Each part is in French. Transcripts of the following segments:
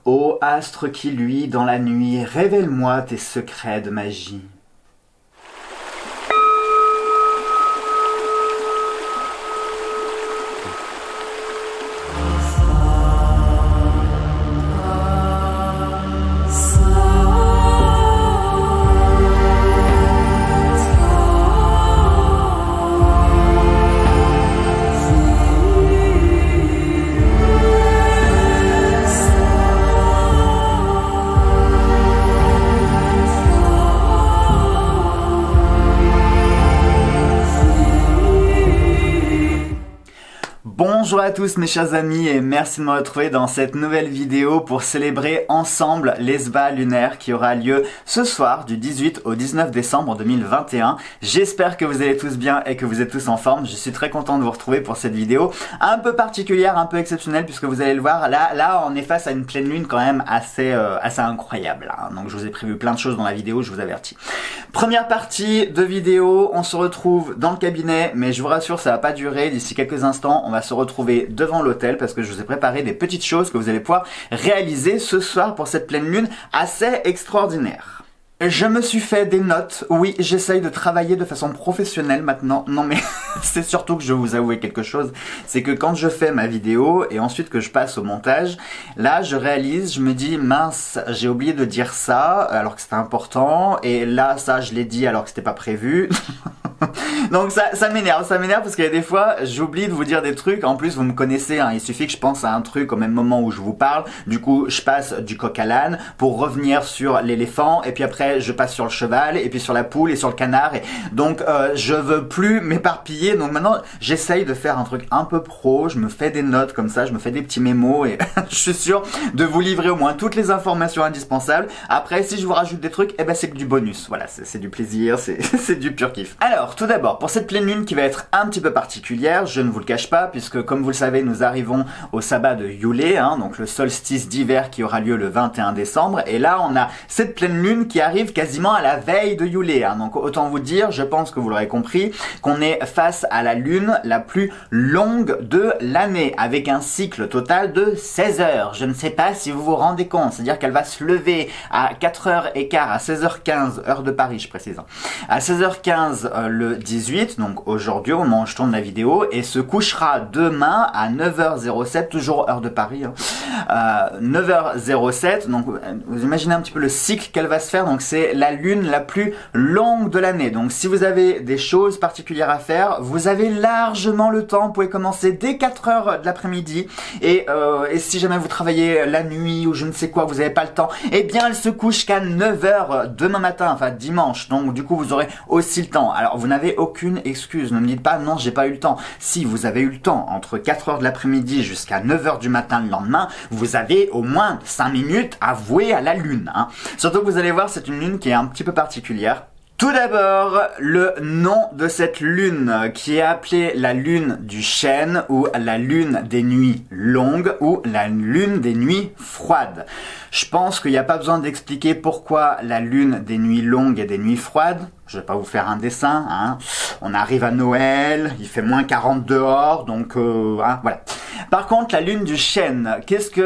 Ô astre qui luit dans la nuit, révèle-moi tes secrets de magie. Bonjour à tous mes chers amis et merci de me retrouver dans cette nouvelle vidéo pour célébrer ensemble l'Esba lunaire qui aura lieu ce soir du 18 au 19 décembre 2021. J'espère que vous allez tous bien et que vous êtes tous en forme. Je suis très content de vous retrouver pour cette vidéo un peu particulière, un peu exceptionnelle puisque vous allez le voir, là on est face à une pleine lune quand même assez incroyable. Hein. Donc je vous ai prévu plein de choses dans la vidéo, je vous avertis. Première partie de vidéo, on se retrouve dans le cabinet mais je vous rassure ça va pas durer, d'ici quelques instants on va se retrouver devant l'hôtel parce que je vous ai préparé des petites choses que vous allez pouvoir réaliser ce soir pour cette pleine lune assez extraordinaire. Je me suis fait des notes, oui j'essaye de travailler de façon professionnelle maintenant, non mais c'est surtout que je vais vous avouer quelque chose, c'est que quand je fais ma vidéo et ensuite que je passe au montage, là je réalise, je me dis mince j'ai oublié de dire ça alors que c'était important et là ça je l'ai dit alors que c'était pas prévu. Donc ça m'énerve parce qu'il y a des fois j'oublie de vous dire des trucs, en plus vous me connaissez, hein, il suffit que je pense à un truc au même moment où je vous parle, du coup je passe du coq à l'âne pour revenir sur l'éléphant et puis après je passe sur le cheval et puis sur la poule et sur le canard et donc je veux plus m'éparpiller, donc maintenant j'essaye de faire un truc un peu pro, je me fais des notes comme ça, je me fais des petits mémos et je suis sûr de vous livrer au moins toutes les informations indispensables. Après si je vous rajoute des trucs, eh ben c'est que du bonus, voilà c'est du plaisir, c'est du pur kiff. Alors tout d'abord pour cette pleine lune qui va être un petit peu particulière, je ne vous le cache pas puisque comme vous le savez nous arrivons au sabbat de Yule, hein, donc le solstice d'hiver qui aura lieu le 21 décembre et là on a cette pleine lune qui arrive quasiment à la veille de Yule, hein, donc autant vous dire, je pense que vous l'aurez compris, qu'on est face à la lune la plus longue de l'année avec un cycle total de 16 heures. Je ne sais pas si vous vous rendez compte, c'est-à-dire qu'elle va se lever à 4h15, à 16h15, heure de Paris je précise, à 16h15 le 18, donc aujourd'hui au moment où je tourne la vidéo, et se couchera demain à 9h07, toujours heure de Paris, hein, 9h07, donc vous imaginez un petit peu le cycle qu'elle va se faire, donc c'est la lune la plus longue de l'année. Donc si vous avez des choses particulières à faire, vous avez largement le temps, vous pouvez commencer dès 4h de l'après-midi et si jamais vous travaillez la nuit ou je ne sais quoi, vous n'avez pas le temps, eh bien elle se couche qu'à 9h demain matin, enfin dimanche, donc du coup vous aurez aussi le temps. Alors vous n'avez aucune excuse, ne me dites pas non j'ai pas eu le temps. Si vous avez eu le temps entre 4h de l'après-midi jusqu'à 9h du matin le lendemain, vous avez au moins 5 minutes à vouer à la lune, hein. Surtout que vous allez voir c'est une lune qui est un petit peu particulière. Tout d'abord, le nom de cette lune qui est appelée la lune du chêne ou la lune des nuits longues ou la lune des nuits froides. Je pense qu'il n'y a pas besoin d'expliquer pourquoi la lune des nuits longues et des nuits froides. Je vais pas vous faire un dessin, hein. On arrive à Noël, il fait moins 40 dehors, donc hein, voilà. Par contre, la lune du chêne,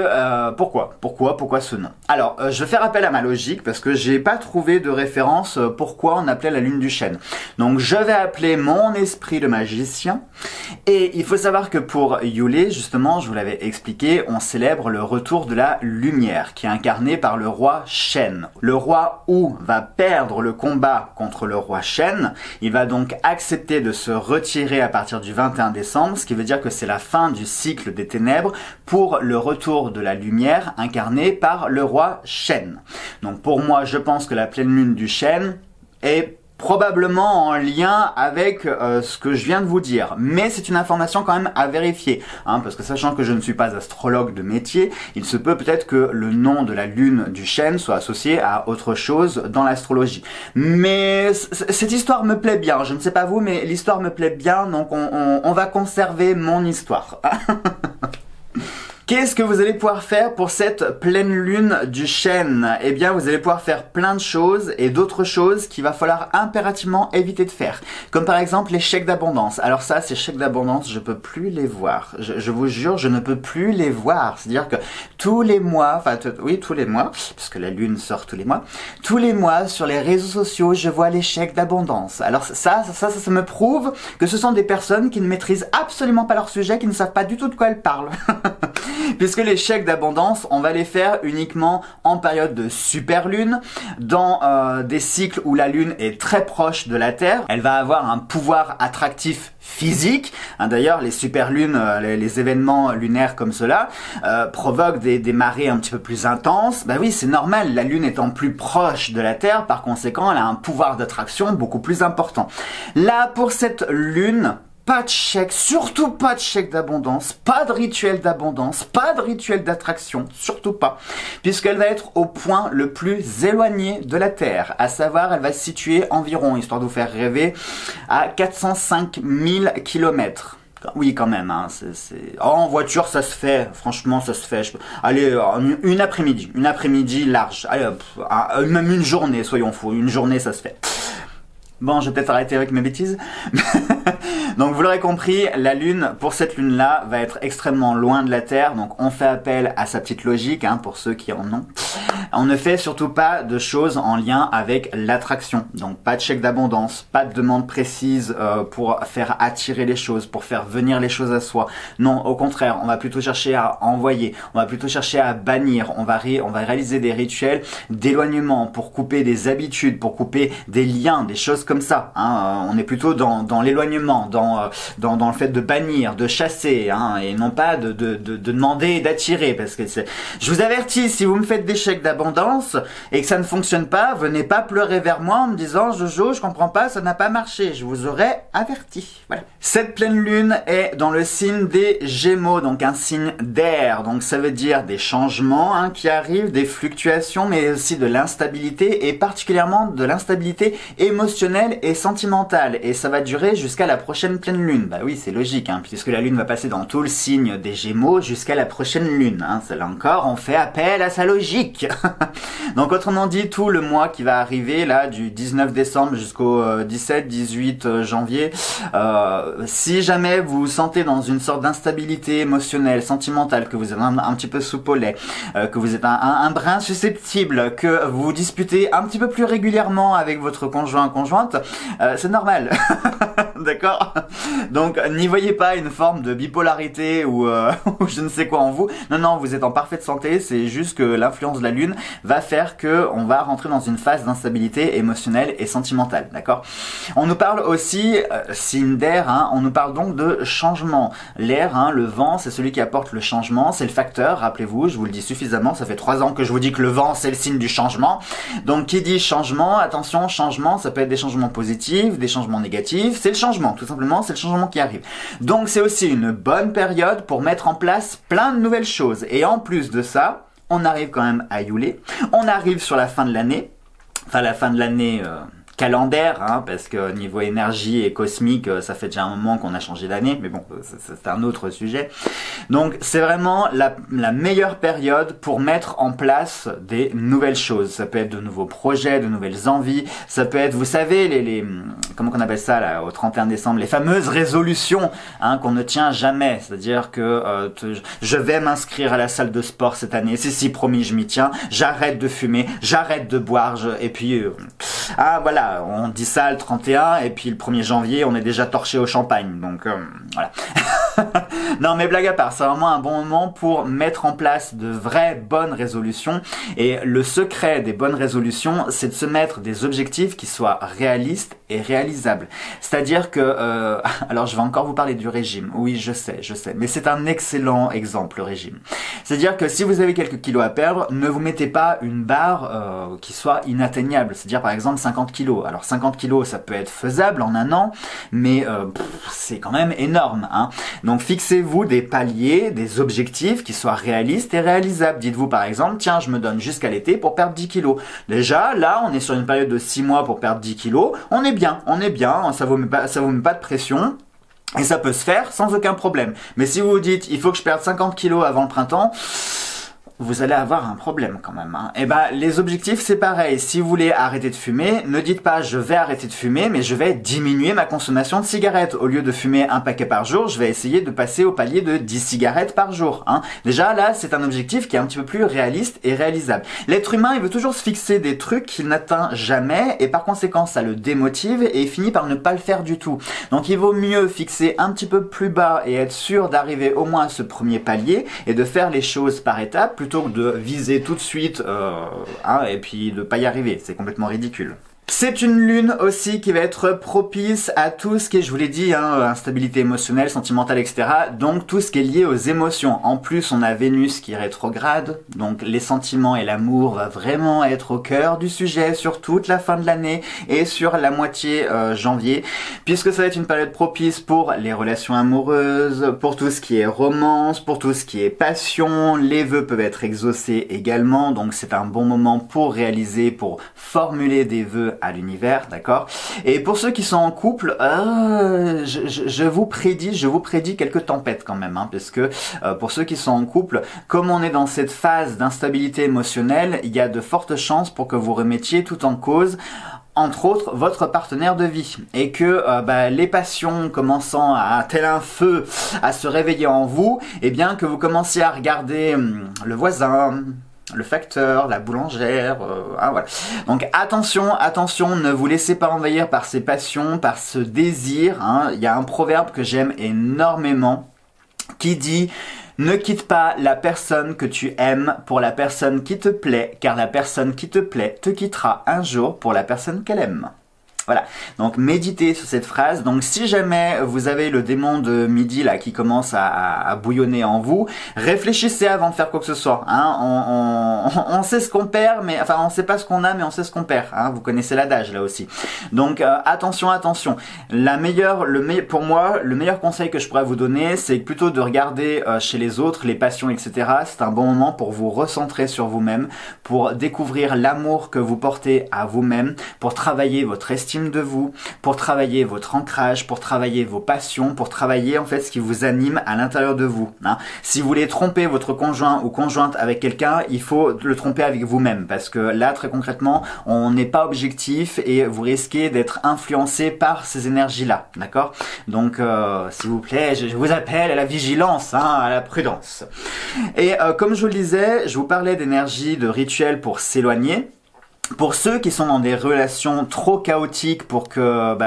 pourquoi ce nom? Alors, je vais faire appel à ma logique parce que j'ai pas trouvé de référence pourquoi on appelait la lune du chêne. Donc, je vais appeler mon esprit de magicien. Et il faut savoir que pour Yule, justement, je vous l'avais expliqué, on célèbre le retour de la lumière qui est incarné par le roi chêne. Le roi Ou va perdre le combat contre le roi chêne. Il va donc accepter de se retirer à partir du 21 décembre, ce qui veut dire que c'est la fin du cycle des ténèbres pour le retour de la lumière incarné par le roi chêne. Donc pour moi, je pense que la pleine lune du chêne est probablement en lien avec ce que je viens de vous dire, mais c'est une information quand même à vérifier, hein, parce que sachant que je ne suis pas astrologue de métier, il se peut peut-être que le nom de la lune du chêne soit associé à autre chose dans l'astrologie. Mais cette histoire me plaît bien, je ne sais pas vous, mais l'histoire me plaît bien, donc on va conserver mon histoire. Qu'est-ce que vous allez pouvoir faire pour cette pleine lune du chêne? Eh bien, vous allez pouvoir faire plein de choses et d'autres choses qu'il va falloir impérativement éviter de faire. Comme par exemple les chèques d'abondance. Alors ça, ces chèques d'abondance, je peux plus les voir. Je vous jure, je ne peux plus les voir. C'est-à-dire que tous les mois, oui, tous les mois, puisque la lune sort tous les mois sur les réseaux sociaux, je vois les chèques d'abondance. Alors ça me prouve que ce sont des personnes qui ne maîtrisent absolument pas leur sujet, qui ne savent pas du tout de quoi elles parlent. Puisque les chèques d'abondance, on va les faire uniquement en période de super lune, dans des cycles où la lune est très proche de la Terre. Elle va avoir un pouvoir attractif physique. D'ailleurs, les super lunes, les événements lunaires comme cela, provoquent des marées un petit peu plus intenses. Bah oui, c'est normal, la lune étant plus proche de la Terre, par conséquent, elle a un pouvoir d'attraction beaucoup plus important. Là, pour cette lune, pas de chèque, surtout pas de chèque d'abondance, pas de rituel d'abondance, pas de rituel d'attraction, surtout pas, puisqu'elle va être au point le plus éloigné de la Terre, à savoir elle va se situer environ, histoire de vous faire rêver, à 405 000 km. Oui, quand même, hein, en voiture ça se fait, franchement ça se fait. Allez, une après-midi large, allez, même une journée, soyons fous, une journée ça se fait. Bon, je vais peut-être arrêter avec mes bêtises. Donc vous l'aurez compris, la Lune, pour cette Lune-là, va être extrêmement loin de la Terre. Donc on fait appel à sa petite logique, hein, pour ceux qui en ont. On ne fait surtout pas de choses en lien avec l'attraction. Donc pas de chèque d'abondance, pas de demande précise pour faire attirer les choses, pour faire venir les choses à soi. Non, au contraire, on va plutôt chercher à envoyer, on va plutôt chercher à bannir, on va réaliser des rituels d'éloignement pour couper des habitudes, pour couper des liens, des choses comme ça. Hein. On est plutôt dans l'éloignement, dans le fait de bannir, de chasser, hein, et non pas de demander et d'attirer. Parce que je vous avertis, si vous me faites des chèques d'abondance et que ça ne fonctionne pas, venez pas pleurer vers moi en me disant Jojo, je comprends pas, ça n'a pas marché. Je vous aurais averti. Voilà. Cette pleine lune est dans le signe des Gémeaux, donc un signe d'air. Donc ça veut dire des changements, hein, qui arrivent, des fluctuations, mais aussi de l'instabilité, et particulièrement de l'instabilité émotionnelle et sentimentale. Et ça va durer jusqu'à la prochaine pleine lune. Bah oui, c'est logique, hein, puisque la lune va passer dans tout le signe des Gémeaux jusqu'à la prochaine lune. Hein. Là encore, on fait appel à sa logique. Donc autrement dit, tout le mois qui va arriver, là, du 19 décembre jusqu'au 17-18 janvier, si jamais vous vous sentez dans une sorte d'instabilité émotionnelle, sentimentale, que vous êtes un petit peu soupe au lait, que vous êtes un brin susceptible, que vous vous disputez un petit peu plus régulièrement avec votre conjointe, c'est normal. D'accord? Donc n'y voyez pas une forme de bipolarité ou je ne sais quoi en vous. Non, vous êtes en parfaite santé, c'est juste que l'influence de la lune va faire que on va rentrer dans une phase d'instabilité émotionnelle et sentimentale, d'accord? On nous parle aussi, signe d'air, hein, on nous parle donc de changement. L'air, hein, le vent, c'est celui qui apporte le changement, c'est le facteur, rappelez-vous, je vous le dis suffisamment, ça fait 3 ans que je vous dis que le vent c'est le signe du changement. Donc qui dit changement, attention, changement, ça peut être des changements positifs, des changements négatifs, c'est le changement, tout simplement, c'est le changement qui arrive. Donc c'est aussi une bonne période pour mettre en place plein de nouvelles choses. Et en plus de ça, on arrive quand même à Yule, on arrive sur la fin de l'année, enfin la fin de l'année calendaire, hein, parce que niveau énergie et cosmique, ça fait déjà un moment qu'on a changé d'année, mais bon, c'est un autre sujet. Donc c'est vraiment la meilleure période pour mettre en place des nouvelles choses. Ça peut être de nouveaux projets, de nouvelles envies, ça peut être, vous savez, les comment qu'on appelle ça là, au 31 décembre, les fameuses résolutions, hein, qu'on ne tient jamais. C'est-à-dire que je vais m'inscrire à la salle de sport cette année, si promis, je m'y tiens, j'arrête de fumer, j'arrête de boire, et puis voilà, on dit ça le 31 et puis le 1er janvier on est déjà torché au champagne, donc voilà. Non mais blague à part, c'est vraiment un bon moment pour mettre en place de vraies bonnes résolutions, et le secret des bonnes résolutions c'est de se mettre des objectifs qui soient réalistes et réalisables. C'est-à-dire que, alors je vais encore vous parler du régime, oui je sais, mais c'est un excellent exemple le régime. C'est-à-dire que si vous avez quelques kilos à perdre, ne vous mettez pas une barre qui soit inatteignable, c'est-à-dire par exemple 50 kilos. Alors 50 kilos ça peut être faisable en un an, mais c'est quand même énorme, hein. Donc fixez-vous des paliers, des objectifs qui soient réalistes et réalisables. Dites-vous par exemple, tiens, je me donne jusqu'à l'été pour perdre 10 kilos. Déjà, là, on est sur une période de 6 mois pour perdre 10 kilos. On est bien, ça vous met pas de pression. Et ça peut se faire sans aucun problème. Mais si vous vous dites, il faut que je perde 50 kilos avant le printemps, vous allez avoir un problème quand même. Hein. Et ben les objectifs c'est pareil. Si vous voulez arrêter de fumer, ne dites pas je vais arrêter de fumer, mais je vais diminuer ma consommation de cigarettes. Au lieu de fumer un paquet par jour, je vais essayer de passer au palier de 10 cigarettes par jour. Hein. Déjà là, c'est un objectif qui est un petit peu plus réaliste et réalisable. L'être humain, il veut toujours se fixer des trucs qu'il n'atteint jamais et par conséquent ça le démotive et il finit par ne pas le faire du tout. Donc il vaut mieux fixer un petit peu plus bas et être sûr d'arriver au moins à ce premier palier et de faire les choses par étapes plutôt que de viser tout de suite et puis de pas y arriver. C'est complètement ridicule. C'est une lune aussi qui va être propice à tout ce qui est, je vous l'ai dit, instabilité émotionnelle, sentimentale, etc. Donc tout ce qui est lié aux émotions. En plus, on a Vénus qui est rétrograde, donc les sentiments et l'amour va vraiment être au cœur du sujet sur toute la fin de l'année et sur la moitié janvier, puisque ça va être une période propice pour les relations amoureuses, pour tout ce qui est romance, pour tout ce qui est passion. Les vœux peuvent être exaucés également, donc c'est un bon moment pour réaliser, pour formuler des vœux à l'univers, d'accord. Et pour ceux qui sont en couple, je vous prédis quelques tempêtes quand même, parce que pour ceux qui sont en couple, comme on est dans cette phase d'instabilité émotionnelle, il y a de fortes chances pour que vous remettiez tout en cause, entre autres, votre partenaire de vie, et que les passions commençant à tel un feu à se réveiller en vous, et bien que vous commenciez à regarder le voisin, le facteur, la boulangère, voilà. Donc attention, ne vous laissez pas envahir par ces passions, par ce désir. Il y a un proverbe que j'aime énormément qui dit « Ne quitte pas la personne que tu aimes pour la personne qui te plaît, car la personne qui te plaît te quittera un jour pour la personne qu'elle aime. » Voilà, donc méditez sur cette phrase. Donc si jamais vous avez le démon de midi là qui commence à bouillonner en vous, réfléchissez avant de faire quoi que ce soit. On sait ce qu'on perd, mais enfin on sait pas ce qu'on a, mais on sait ce qu'on perd. Vous connaissez l'adage là aussi. Donc attention. Pour moi, le meilleur conseil que je pourrais vous donner, c'est plutôt de regarder chez les autres les passions, etc. C'est un bon moment pour vous recentrer sur vous-même, pour découvrir l'amour que vous portez à vous-même, pour travailler votre estime de vous, pour travailler votre ancrage, pour travailler vos passions, pour travailler en fait ce qui vous anime à l'intérieur de vous. Si vous voulez tromper votre conjoint ou conjointe avec quelqu'un, il faut le tromper avec vous-même, parce que là très concrètement on n'est pas objectif et vous risquez d'être influencé par ces énergies-là, d'accord? Donc s'il vous plaît, je vous appelle à la vigilance, à la prudence. Et comme je vous le disais, je vous parlais d'énergie, de rituels pour s'éloigner. Pour ceux qui sont dans des relations trop chaotiques pour qu'il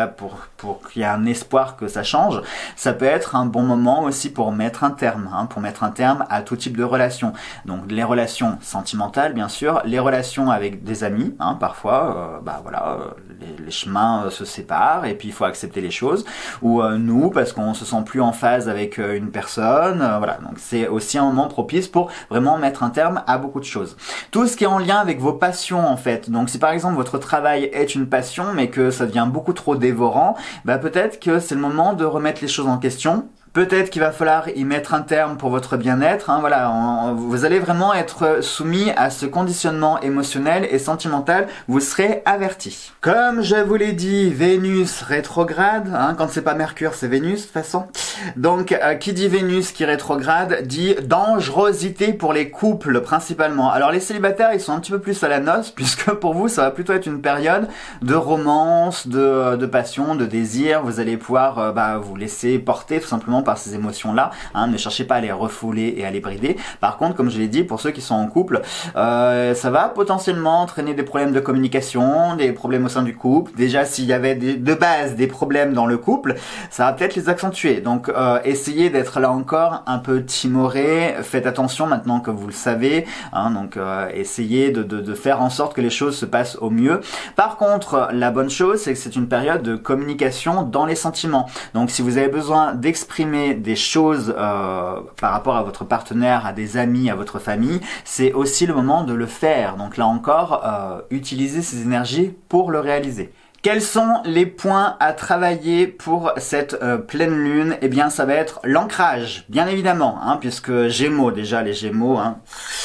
y ait un espoir que ça change, ça peut être un bon moment aussi pour mettre un terme, à tout type de relations. Donc les relations sentimentales bien sûr, les relations avec des amis, parfois, les chemins se séparent et puis il faut accepter les choses. Ou nous, parce qu'on se sent plus en phase avec une personne, voilà. Donc c'est aussi un moment propice pour vraiment mettre un terme à beaucoup de choses. Tout ce qui est en lien avec vos passions en fait. Donc si par exemple votre travail est une passion mais que ça devient beaucoup trop dévorant, peut-être que c'est le moment de remettre les choses en question. Peut-être qu'il va falloir y mettre un terme pour votre bien-être. Vous allez vraiment être soumis à ce conditionnement émotionnel et sentimental. Vous serez averti. Comme je vous l'ai dit, Vénus rétrograde. Quand c'est pas Mercure, c'est Vénus de toute façon. Donc, qui dit Vénus qui rétrograde dit dangerosité pour les couples principalement. Alors les célibataires, ils sont un petit peu plus à la noce, puisque pour vous, ça va plutôt être une période de romance, de passion, de désir. Vous allez pouvoir vous laisser porter tout simplement par ces émotions-là. Ne cherchez pas à les refouler et à les brider. Par contre, comme je l'ai dit, pour ceux qui sont en couple, ça va potentiellement entraîner des problèmes de communication, des problèmes au sein du couple. Déjà, s'il y avait de base des problèmes dans le couple, ça va peut-être les accentuer. Donc, essayez d'être là encore un peu timoré. Faites attention maintenant que vous le savez. Essayez de faire en sorte que les choses se passent au mieux. Par contre, la bonne chose, c'est que c'est une période de communication dans les sentiments. Donc, si vous avez besoin d'exprimer des choses par rapport à votre partenaire, à des amis, à votre famille, c'est aussi le moment de le faire. Donc là encore, utilisez ces énergies pour le réaliser. Quels sont les points à travailler pour cette pleine lune? Eh bien, ça va être l'ancrage, bien évidemment, puisque Gémeaux, déjà les Gémeaux,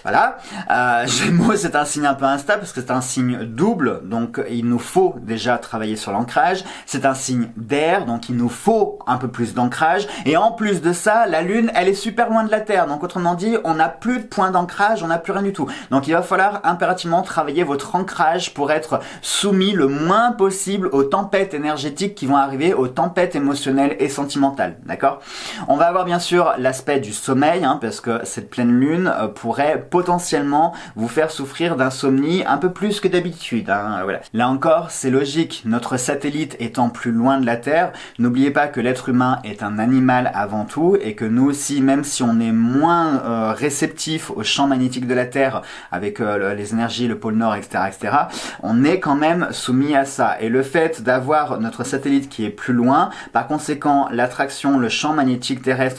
Voilà. Gémeaux, c'est un signe un peu instable parce que c'est un signe double, donc il nous faut déjà travailler sur l'ancrage. C'est un signe d'air, donc il nous faut un peu plus d'ancrage. Et en plus de ça, la Lune, elle est super loin de la Terre. Donc autrement dit, on n'a plus de point d'ancrage, on n'a plus rien du tout. Donc il va falloir impérativement travailler votre ancrage pour être soumis le moins possible aux tempêtes énergétiques qui vont arriver, aux tempêtes émotionnelles et sentimentales. D'accord? On va avoir bien sûr l'aspect du sommeil, parce que cette pleine Lune pourrait potentiellement vous faire souffrir d'insomnie un peu plus que d'habitude. Voilà. Là encore, c'est logique. Notre satellite étant plus loin de la Terre, n'oubliez pas que l'être humain est un animal avant tout et que nous aussi, même si on est moins réceptif au champ magnétique de la Terre avec les énergies, le pôle Nord, etc., on est quand même soumis à ça. Et le fait d'avoir notre satellite qui est plus loin, par conséquent, l'attraction, le champ magnétique terrestre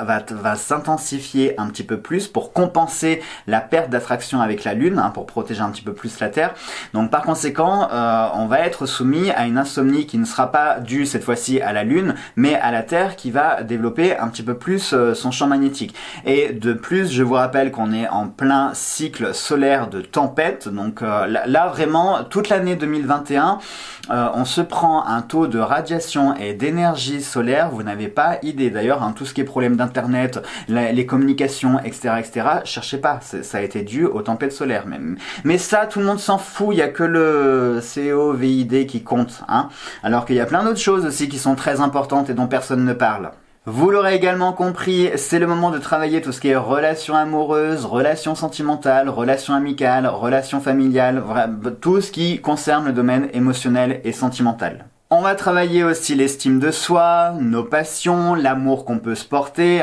va s'intensifier un petit peu plus pour compenser la perte d'attraction avec la Lune, pour protéger un petit peu plus la Terre. Donc par conséquent, on va être soumis à une insomnie qui ne sera pas due cette fois-ci à la Lune, mais à la Terre qui va développer un petit peu plus son champ magnétique. Et de plus, je vous rappelle qu'on est en plein cycle solaire de tempête, donc là vraiment, toute l'année 2021, on se prend un taux de radiation et d'énergie solaire, vous n'avez pas idée. D'ailleurs, tout ce qui est problème d'internet, les communications, etc., cherchez pas, ça a été dû aux tempêtes solaires même. Mais ça, tout le monde s'en fout, il y a que le COVID qui compte, alors qu'il y a plein d'autres choses aussi qui sont très importantes et dont personne ne parle. Vous l'aurez également compris, c'est le moment de travailler tout ce qui est relations amoureuses, relations sentimentales, relations amicales, relations familiales, tout ce qui concerne le domaine émotionnel et sentimental. On va travailler aussi l'estime de soi, nos passions, l'amour qu'on peut se porter.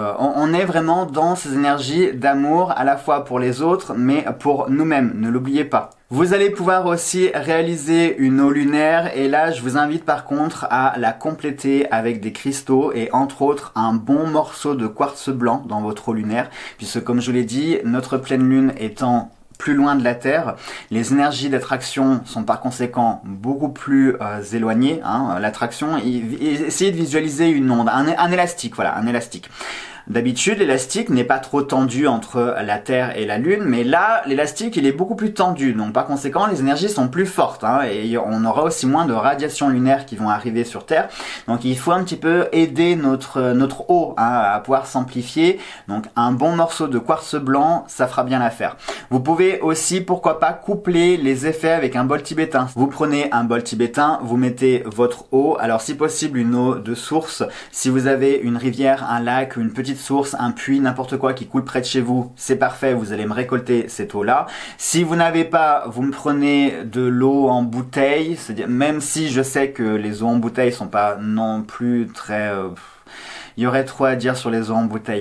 On est vraiment dans ces énergies d'amour à la fois pour les autres, mais pour nous-mêmes, ne l'oubliez pas. Vous allez pouvoir aussi réaliser une eau lunaire et là je vous invite par contre à la compléter avec des cristaux et entre autres un bon morceau de quartz blanc dans votre eau lunaire puisque comme je vous l'ai dit, notre pleine lune étant plus loin de la Terre, les énergies d'attraction sont par conséquent beaucoup plus éloignées. L'attraction, essayez de visualiser une onde, un élastique, voilà, un élastique. D'habitude, l'élastique n'est pas trop tendu entre la Terre et la Lune, mais là, l'élastique, il est beaucoup plus tendu. Donc, par conséquent, les énergies sont plus fortes, et on aura aussi moins de radiations lunaires qui vont arriver sur Terre. Donc, il faut un petit peu aider notre eau à pouvoir s'amplifier. Donc, un bon morceau de quartz blanc, ça fera bien l'affaire. Vous pouvez aussi, pourquoi pas, coupler les effets avec un bol tibétain. Vous prenez un bol tibétain, vous mettez votre eau, alors si possible, une eau de source. Si vous avez une rivière, un lac, une petite source, un puits, n'importe quoi qui coule près de chez vous, c'est parfait, vous allez me récolter cette eau-là. Si vous n'avez pas, vous me prenez de l'eau en bouteille, c'est-à-dire même si je sais que les eaux en bouteille sont pas non plus très... il y aurait trop à dire sur les eaux en bouteille,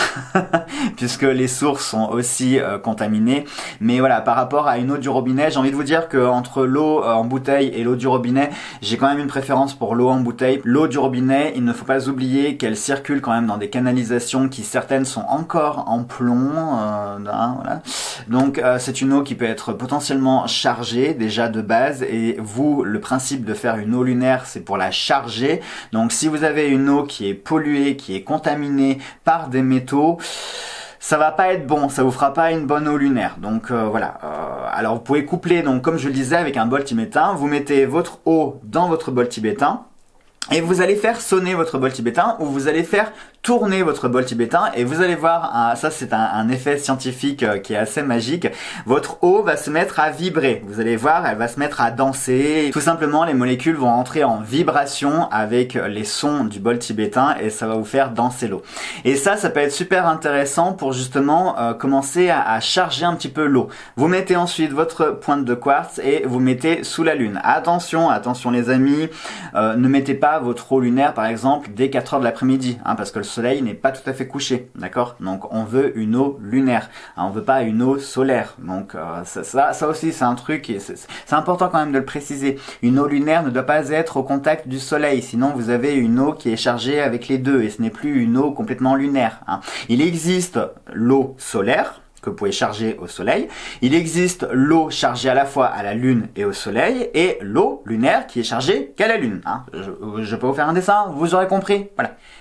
puisque les sources sont aussi contaminées. Mais voilà, par rapport à une eau du robinet, j'ai envie de vous dire que entre l'eau en bouteille et l'eau du robinet, j'ai quand même une préférence pour l'eau en bouteille. L'eau du robinet, il ne faut pas oublier qu'elle circule quand même dans des canalisations qui certaines sont encore en plomb. Voilà. Donc c'est une eau qui peut être potentiellement chargée déjà de base. Et vous, le principe de faire une eau lunaire, c'est pour la charger. Donc si vous avez une eau qui est polluée, qui est contaminé par des métaux, ça va pas être bon, ça vous fera pas une bonne eau lunaire. Donc voilà. Alors vous pouvez coupler, donc comme je le disais, avec un bol tibétain, vous mettez votre eau dans votre bol tibétain et vous allez faire sonner votre bol tibétain ou vous allez faire tourner votre bol tibétain et vous allez voir, ça c'est un effet scientifique qui est assez magique, votre eau va se mettre à vibrer, vous allez voir, elle va se mettre à danser, tout simplement les molécules vont entrer en vibration avec les sons du bol tibétain et ça va vous faire danser l'eau. Et ça peut être super intéressant pour justement commencer à charger un petit peu l'eau. Vous mettez ensuite votre pointe de quartz et vous mettez sous la lune. Attention les amis, ne mettez pas votre eau lunaire par exemple dès 4 heures de l'après-midi, parce que le soleil n'est pas tout à fait couché, d'accord? Donc on veut une eau lunaire, on veut pas une eau solaire. Donc ça aussi c'est un truc, c'est important quand même de le préciser. Une eau lunaire ne doit pas être au contact du soleil, sinon vous avez une eau qui est chargée avec les deux et ce n'est plus une eau complètement lunaire. Il existe l'eau solaire que vous pouvez charger au soleil. Il existe l'eau chargée à la fois à la lune et au soleil et l'eau lunaire qui est chargée qu'à la lune. Je peux vous faire un dessin, vous aurez compris. Voilà.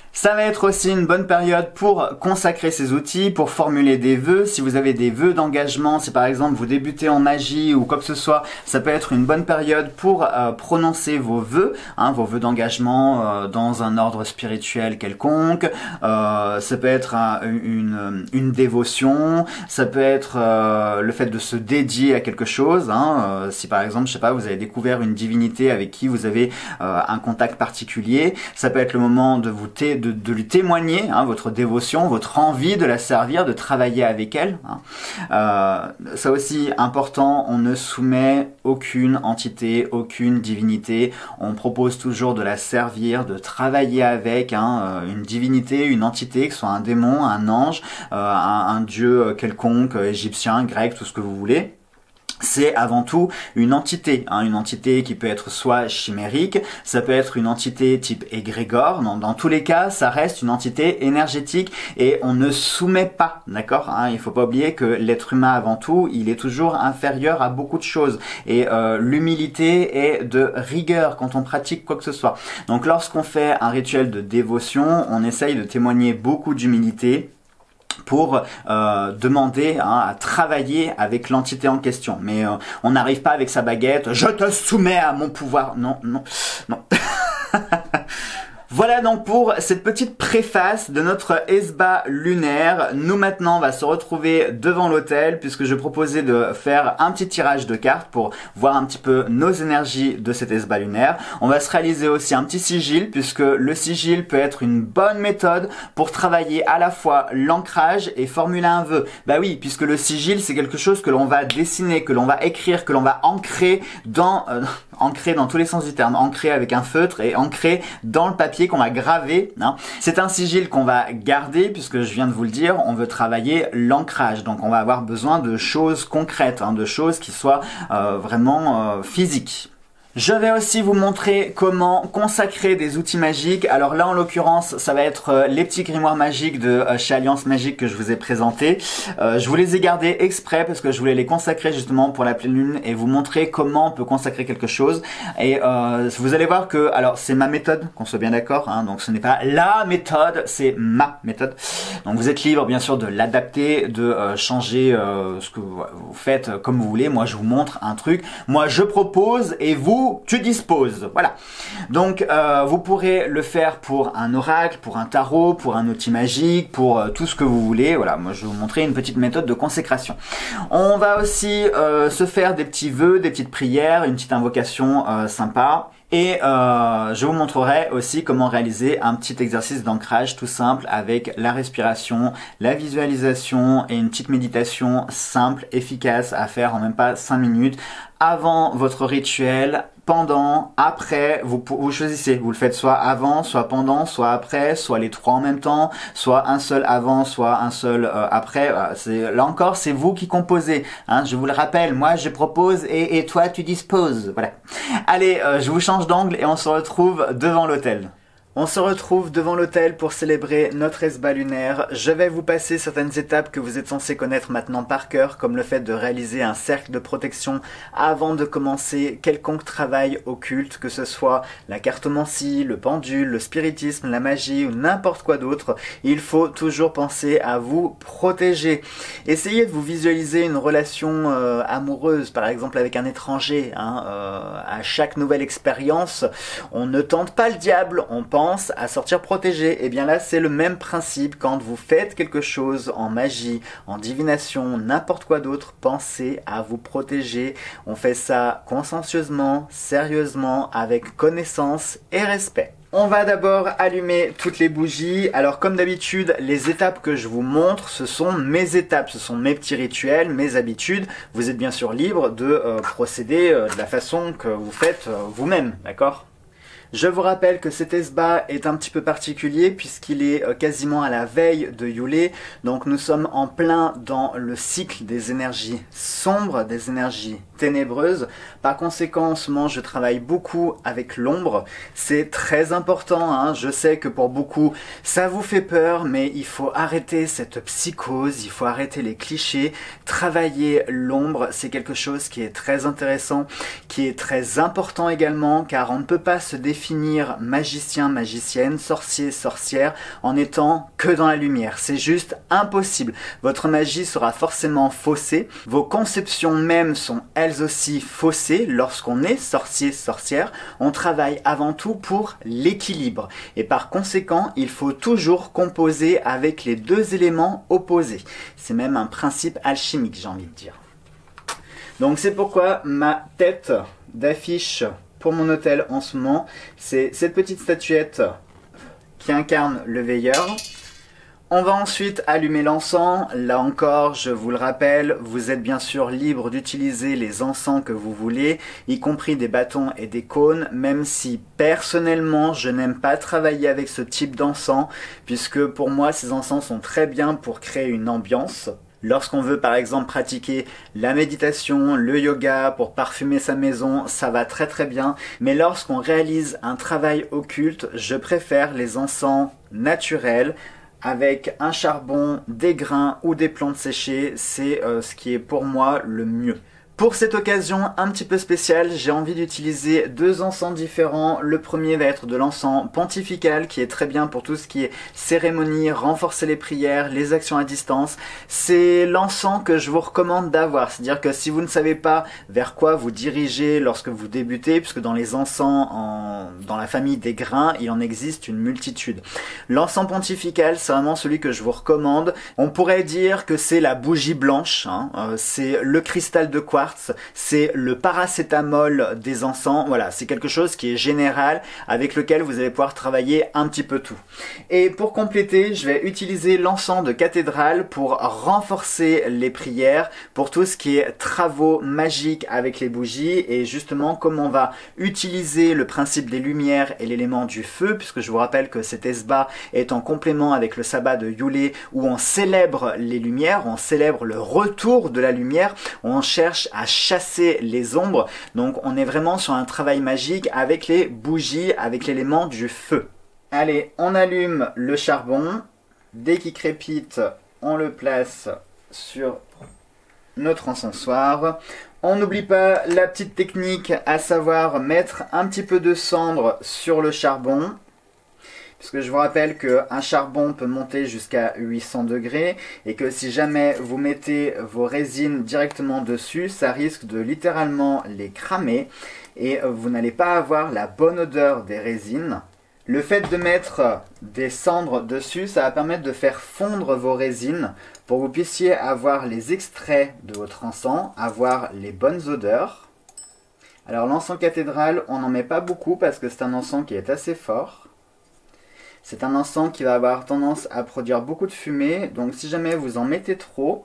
Ça va être aussi une bonne période pour consacrer ces outils, pour formuler des vœux. Si vous avez des vœux d'engagement, si par exemple vous débutez en magie ou quoi que ce soit, ça peut être une bonne période pour prononcer vos vœux d'engagement dans un ordre spirituel quelconque. Ça peut être une dévotion, ça peut être le fait de se dédier à quelque chose. Si par exemple, je sais pas, vous avez découvert une divinité avec qui vous avez un contact particulier, ça peut être le moment de de lui témoigner votre dévotion, votre envie de la servir, de travailler avec elle. Ça aussi, important, on ne soumet aucune entité, aucune divinité. On propose toujours de la servir, de travailler avec une divinité, une entité, que ce soit un démon, un ange, un dieu quelconque, égyptien, grec, tout ce que vous voulez. C'est avant tout une entité qui peut être soit chimérique, ça peut être une entité type égrégore. Dans tous les cas, ça reste une entité énergétique et on ne soumet pas, d'accord. Il faut pas oublier que l'être humain avant tout, il est toujours inférieur à beaucoup de choses et l'humilité est de rigueur quand on pratique quoi que ce soit. Donc lorsqu'on fait un rituel de dévotion, on essaye de témoigner beaucoup d'humilité pour demander à travailler avec l'entité en question. Mais on n'arrive pas avec sa baguette, je te soumets à mon pouvoir. Non. Voilà donc pour cette petite préface de notre Esba lunaire. Nous maintenant on va se retrouver devant l'autel puisque je proposais de faire un petit tirage de cartes pour voir un petit peu nos énergies de cette Esba lunaire. On va se réaliser aussi un petit sigil puisque le sigil peut être une bonne méthode pour travailler à la fois l'ancrage et formuler un vœu. Bah oui, puisque le sigil c'est quelque chose que l'on va dessiner, que l'on va écrire, que l'on va ancrer dans tous les sens du terme, ancrer avec un feutre et ancrer dans le papier qu'on va graver. C'est un sigil qu'on va garder puisque je viens de vous le dire, on veut travailler l'ancrage. Donc on va avoir besoin de choses concrètes, de choses qui soient vraiment physiques. Je vais aussi vous montrer comment consacrer des outils magiques. Alors là, en l'occurrence, ça va être les petits grimoires magiques de chez Alliance Magique que je vous ai présentés. Je vous les ai gardés exprès parce que je voulais les consacrer justement pour la pleine lune et vous montrer comment on peut consacrer quelque chose. Et vous allez voir que, alors c'est ma méthode, qu'on soit bien d'accord, donc ce n'est pas la méthode, c'est ma méthode. Donc vous êtes libre bien sûr de l'adapter, de changer ce que vous faites comme vous voulez. Moi je vous montre un truc, moi je propose et vous tu disposes. Voilà. Donc vous pourrez le faire pour un oracle, pour un tarot, pour un outil magique, pour tout ce que vous voulez. Voilà, moi je vais vous montrer une petite méthode de consécration. On va aussi se faire des petits vœux, des petites prières, une petite invocation sympa. Et je vous montrerai aussi comment réaliser un petit exercice d'ancrage tout simple avec la respiration, la visualisation et une petite méditation simple, efficace à faire en même pas 5 minutes avant votre rituel, pendant, après, vous choisissez, vous le faites soit avant, soit pendant, soit après, soit les trois en même temps, soit un seul avant, soit un seul après. Là encore, c'est vous qui composez. Je vous le rappelle, moi je propose et toi tu disposes. Voilà. Allez, je vous change d'angle et on se retrouve devant l'autel. On se retrouve devant l'autel pour célébrer notre Esba lunaire. Je vais vous passer certaines étapes que vous êtes censés connaître maintenant par cœur, comme le fait de réaliser un cercle de protection avant de commencer quelconque travail occulte, que ce soit la cartomancie, le pendule, le spiritisme, la magie ou n'importe quoi d'autre. Il faut toujours penser à vous protéger. Essayez de vous visualiser une relation amoureuse, par exemple avec un étranger. À chaque nouvelle expérience, on ne tente pas le diable, on pense à sortir protégé. Et bien là, c'est le même principe quand vous faites quelque chose en magie, en divination, n'importe quoi d'autre, pensez à vous protéger. On fait ça consciencieusement, sérieusement, avec connaissance et respect. On va d'abord allumer toutes les bougies. Alors comme d'habitude, les étapes que je vous montre, ce sont mes étapes, ce sont mes petits rituels, mes habitudes. Vous êtes bien sûr libre de procéder de la façon que vous faites vous-même, d'accord ? Je vous rappelle que cet Esba est un petit peu particulier puisqu'il est quasiment à la veille de Yule. Donc nous sommes en plein dans le cycle des énergies sombres, des énergies ténébreuses. Par conséquent, en ce moment, je travaille beaucoup avec l'ombre. C'est très important, je sais que pour beaucoup, ça vous fait peur, mais il faut arrêter cette psychose, il faut arrêter les clichés. Travailler l'ombre, c'est quelque chose qui est très intéressant, qui est très important également, car on ne peut pas se définir définir magicien, magicienne, sorcier, sorcière en étant que dans la lumière. C'est juste impossible. Votre magie sera forcément faussée. Vos conceptions même sont elles aussi faussées lorsqu'on est sorcier, sorcière. On travaille avant tout pour l'équilibre. Et par conséquent, il faut toujours composer avec les deux éléments opposés. C'est même un principe alchimique, j'ai envie de dire. Donc c'est pourquoi ma tête d'affiche pour mon hôtel en ce moment, c'est cette petite statuette qui incarne le veilleur. On va ensuite allumer l'encens. Là encore, je vous le rappelle, vous êtes bien sûr libre d'utiliser les encens que vous voulez, y compris des bâtons et des cônes, même si personnellement, je n'aime pas travailler avec ce type d'encens, puisque pour moi, ces encens sont très bien pour créer une ambiance. Lorsqu'on veut par exemple pratiquer la méditation, le yoga, pour parfumer sa maison, ça va très très bien. Mais lorsqu'on réalise un travail occulte, je préfère les encens naturels avec un charbon, des grains ou des plantes séchées. C'est ce qui est pour moi le mieux. Pour cette occasion un petit peu spéciale, j'ai envie d'utiliser deux encens différents. Le premier va être de l'encens pontifical qui est très bien pour tout ce qui est cérémonie, renforcer les prières, les actions à distance. C'est l'encens que je vous recommande d'avoir. C'est-à-dire que si vous ne savez pas vers quoi vous dirigez lorsque vous débutez, puisque dans les encens, dans la famille des grains, il en existe une multitude. L'encens pontifical, c'est vraiment celui que je vous recommande. On pourrait dire que c'est la bougie blanche, hein. C'est le cristal de quartz. C'est le paracétamol des encens. Voilà, c'est quelque chose qui est général avec lequel vous allez pouvoir travailler un petit peu tout. Et pour compléter, je vais utiliser l'encens de cathédrale pour renforcer les prières, pour tout ce qui est travaux magiques avec les bougies et justement comme on va utiliser le principe des lumières et l'élément du feu, puisque je vous rappelle que cet esba est en complément avec le sabbat de Yule où on célèbre les lumières, on célèbre le retour de la lumière, on cherche à chasser les ombres. Donc on est vraiment sur un travail magique avec les bougies, avec l'élément du feu. Allez, on allume le charbon. Dès qu'il crépite, on le place sur notre encensoir. On n'oublie pas la petite technique, à savoir mettre un petit peu de cendre sur le charbon. Parce que je vous rappelle qu'un charbon peut monter jusqu'à 800 degrés et que si jamais vous mettez vos résines directement dessus, ça risque de littéralement les cramer et vous n'allez pas avoir la bonne odeur des résines. Le fait de mettre des cendres dessus, ça va permettre de faire fondre vos résines pour que vous puissiez avoir les extraits de votre encens, avoir les bonnes odeurs. Alors l'encens cathédrale, on n'en met pas beaucoup parce que c'est un encens qui est assez fort. C'est un encens qui va avoir tendance à produire beaucoup de fumée, donc si jamais vous en mettez trop,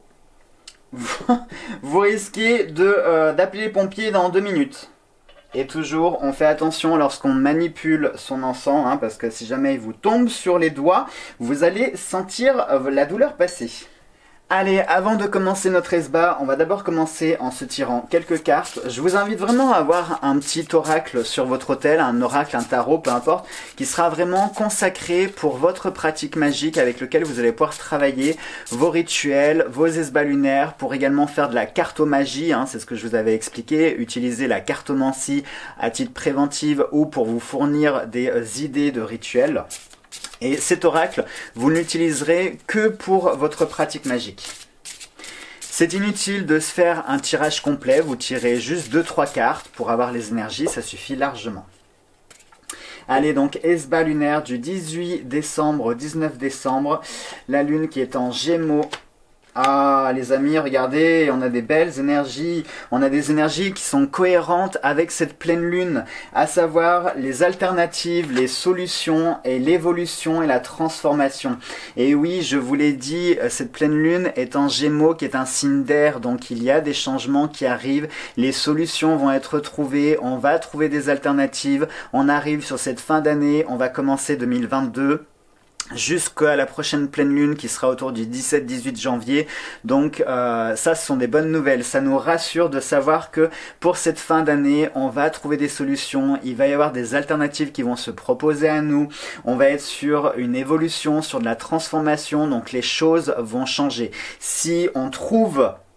vous risquez d'appeler les pompiers dans 2 minutes. Et toujours, on fait attention lorsqu'on manipule son encens, hein, parce que si jamais il vous tombe sur les doigts, vous allez sentir la douleur passer. Allez, avant de commencer notre esba, on va d'abord commencer en se tirant quelques cartes. Je vous invite vraiment à avoir un petit oracle sur votre hôtel, un oracle, un tarot, peu importe, qui sera vraiment consacré pour votre pratique magique avec lequel vous allez pouvoir travailler vos rituels, vos esbats lunaires, pour également faire de la cartomagie, hein, c'est ce que je vous avais expliqué, utiliser la cartomancie à titre préventif ou pour vous fournir des idées de rituels. Et cet oracle, vous ne l'utiliserez que pour votre pratique magique. C'est inutile de se faire un tirage complet, vous tirez juste 2-3 cartes pour avoir les énergies, ça suffit largement. Allez, donc esba lunaire du 18 décembre au 19 décembre, la lune qui est en Gémeaux. Ah les amis, regardez, on a des belles énergies, on a des énergies qui sont cohérentes avec cette pleine lune, à savoir les alternatives, les solutions et l'évolution et la transformation. Et oui, je vous l'ai dit, cette pleine lune est en Gémeaux qui est un signe d'air, donc il y a des changements qui arrivent, les solutions vont être trouvées, on va trouver des alternatives, on arrive sur cette fin d'année, on va commencer 2022. Jusqu'à la prochaine pleine lune qui sera autour du 17-18 janvier. Donc ça, ce sont des bonnes nouvelles. Ça nous rassure de savoir que pour cette fin d'année, on va trouver des solutions. Il va y avoir des alternatives qui vont se proposer à nous. On va être sur une évolution, sur de la transformation. Donc les choses vont changer. Si on trouve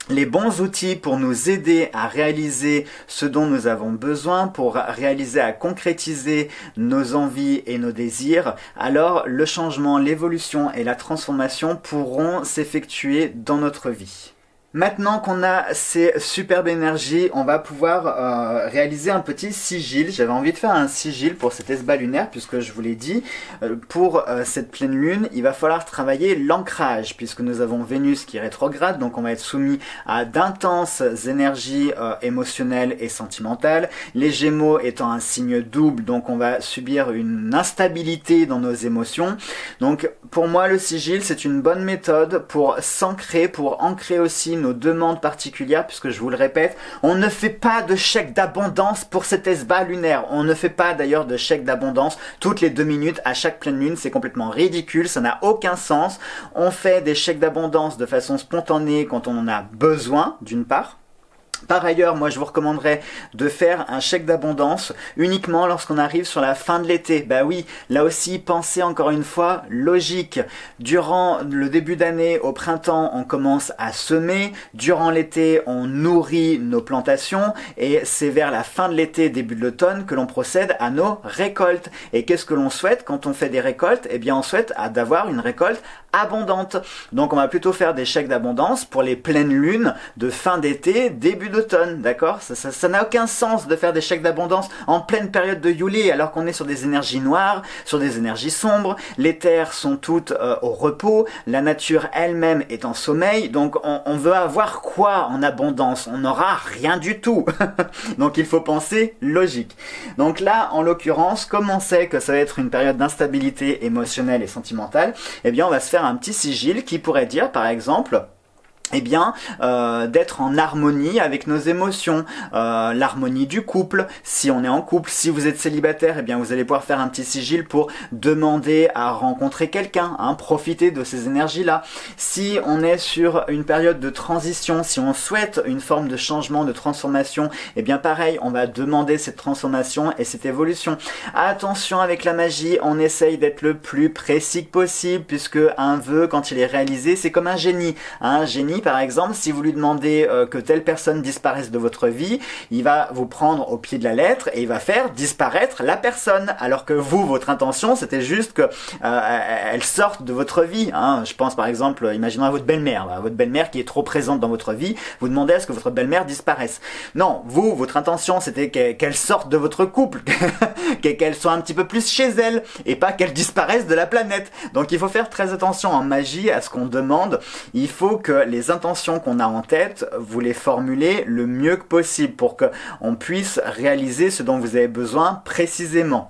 les bons outils pour nous aider à réaliser ce dont nous avons besoin, pour réaliser, à concrétiser nos envies et nos désirs, alors le changement, l'évolution et la transformation pourront s'effectuer dans notre vie. Maintenant qu'on a ces superbes énergies, on va pouvoir réaliser un petit sigil. J'avais envie de faire un sigil pour cet esbat lunaire, puisque je vous l'ai dit, pour cette pleine lune, il va falloir travailler l'ancrage, puisque nous avons Vénus qui est rétrograde, donc on va être soumis à d'intenses énergies émotionnelles et sentimentales. Les Gémeaux étant un signe double, donc on va subir une instabilité dans nos émotions. Donc pour moi, le sigil, c'est une bonne méthode pour s'ancrer, pour ancrer aussi nos demandes particulières, puisque je vous le répète, on ne fait pas de chèque d'abondance pour cet esbat lunaire. On ne fait pas d'ailleurs de chèque d'abondance toutes les 2 minutes à chaque pleine lune. C'est complètement ridicule, ça n'a aucun sens. On fait des chèques d'abondance de façon spontanée quand on en a besoin, d'une part. Par ailleurs, moi je vous recommanderais de faire un chèque d'abondance uniquement lorsqu'on arrive sur la fin de l'été. Bah oui, là aussi, pensez encore une fois logique. Durant le début d'année, au printemps, on commence à semer. Durant l'été, on nourrit nos plantations. Et c'est vers la fin de l'été, début de l'automne, que l'on procède à nos récoltes. Et qu'est-ce que l'on souhaite quand on fait des récoltes? Eh bien, on souhaite d'avoir une récolte abondante. Donc on va plutôt faire des chèques d'abondance pour les pleines lunes de fin d'été, début d'automne, d'accord? Ça n'a aucun sens de faire des chèques d'abondance en pleine période de Yuli, alors qu'on est sur des énergies noires, sur des énergies sombres, les terres sont toutes au repos, la nature elle-même est en sommeil, donc on veut avoir quoi en abondance? On n'aura rien du tout. Donc il faut penser logique. Donc là, en l'occurrence, comme on sait que ça va être une période d'instabilité émotionnelle et sentimentale, eh bien on va se faire un petit sigil qui pourrait dire, par exemple, eh bien, d'être en harmonie avec nos émotions, l'harmonie du couple, si on est en couple, si vous êtes célibataire, eh bien vous allez pouvoir faire un petit sigil pour demander à rencontrer quelqu'un, hein, profiter de ces énergies-là. Si on est sur une période de transition, si on souhaite une forme de changement, de transformation, eh bien pareil, on va demander cette transformation et cette évolution. Attention avec la magie, on essaye d'être le plus précis possible, puisque un vœu, quand il est réalisé, c'est comme un génie. Un génie, par exemple, si vous lui demandez que telle personne disparaisse de votre vie, il va vous prendre au pied de la lettre et il va faire disparaître la personne. Alors que vous, votre intention, c'était juste que elle sorte de votre vie. Hein. Je pense par exemple, imaginons à votre belle-mère. Votre belle-mère qui est trop présente dans votre vie, vous demandez à ce que votre belle-mère disparaisse. Non, vous, votre intention, c'était qu'elle sorte de votre couple, qu'elle soit un petit peu plus chez elle et pas qu'elle disparaisse de la planète. Donc il faut faire très attention en magie à ce qu'on demande. Il faut que les intentions qu'on a en tête, vous les formulez le mieux que possible pour qu'on puisse réaliser ce dont vous avez besoin précisément.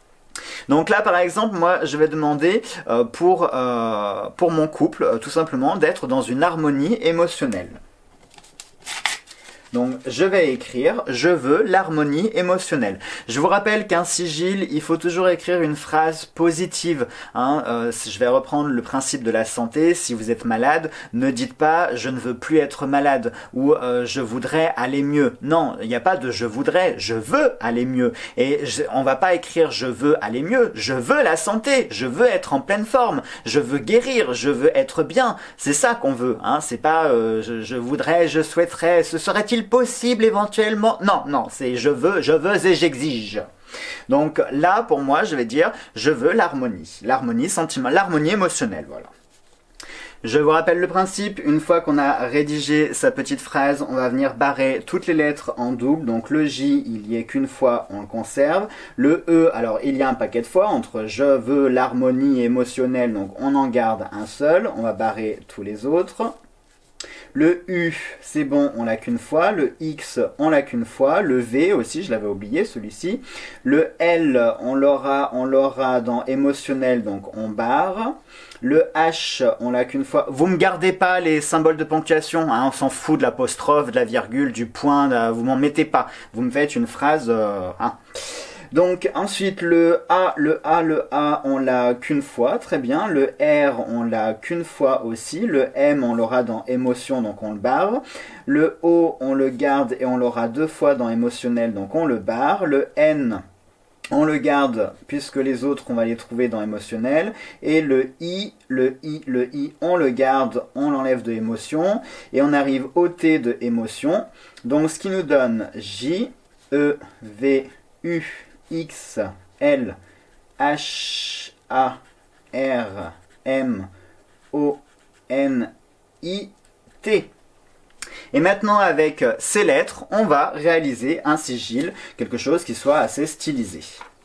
Donc là, par exemple, moi, je vais demander pour mon couple, tout simplement, d'être dans une harmonie émotionnelle. Donc je vais écrire « Je veux l'harmonie émotionnelle ». Je vous rappelle qu'un sigil, il faut toujours écrire une phrase positive. Hein. Je vais reprendre le principe de la santé. Si vous êtes malade, ne dites pas « Je ne veux plus être malade » ou « Je voudrais aller mieux ». Non, il n'y a pas de « je voudrais », je veux aller mieux. Et on va pas écrire « Je veux aller mieux », je veux la santé, je veux être en pleine forme, je veux guérir, je veux être bien. C'est ça qu'on veut. Hein. C'est pas je voudrais, je souhaiterais, ce serait-il possible éventuellement? Non, non, c'est je veux et j'exige. Donc là, pour moi, je vais dire je veux l'harmonie sentimentale, l'harmonie émotionnelle, voilà. Je vous rappelle le principe, une fois qu'on a rédigé sa petite phrase, on va venir barrer toutes les lettres en double. Donc le J, il y est qu'une fois, on le conserve. Le E, alors il y a un paquet de fois, entre je veux l'harmonie émotionnelle, donc on en garde un seul. On va barrer tous les autres. Le U, c'est bon, on l'a qu'une fois. Le X, on l'a qu'une fois. Le V aussi, je l'avais oublié, celui-ci. Le L, on l'aura dans émotionnel, donc on barre. Le H, on l'a qu'une fois. Vous me gardez pas les symboles de ponctuation, hein, on s'en fout de l'apostrophe, de la virgule, du point, vous m'en mettez pas. Vous me faites une phrase... hein. Donc ensuite le A, on l'a qu'une fois, très bien. Le R, on l'a qu'une fois aussi. Le M, on l'aura dans émotion, donc on le barre. Le O, on le garde et on l'aura 2 fois dans émotionnel, donc on le barre. Le N, on le garde puisque les autres, on va les trouver dans émotionnel. Et le I, on le garde, on l'enlève de émotion. Et on arrive au T de émotion. Donc ce qui nous donne J, E, V, U, X, L, H, A, R, M, O, N, I, T. Et maintenant, avec ces lettres, on va réaliser un sigil, quelque chose qui soit assez stylisé.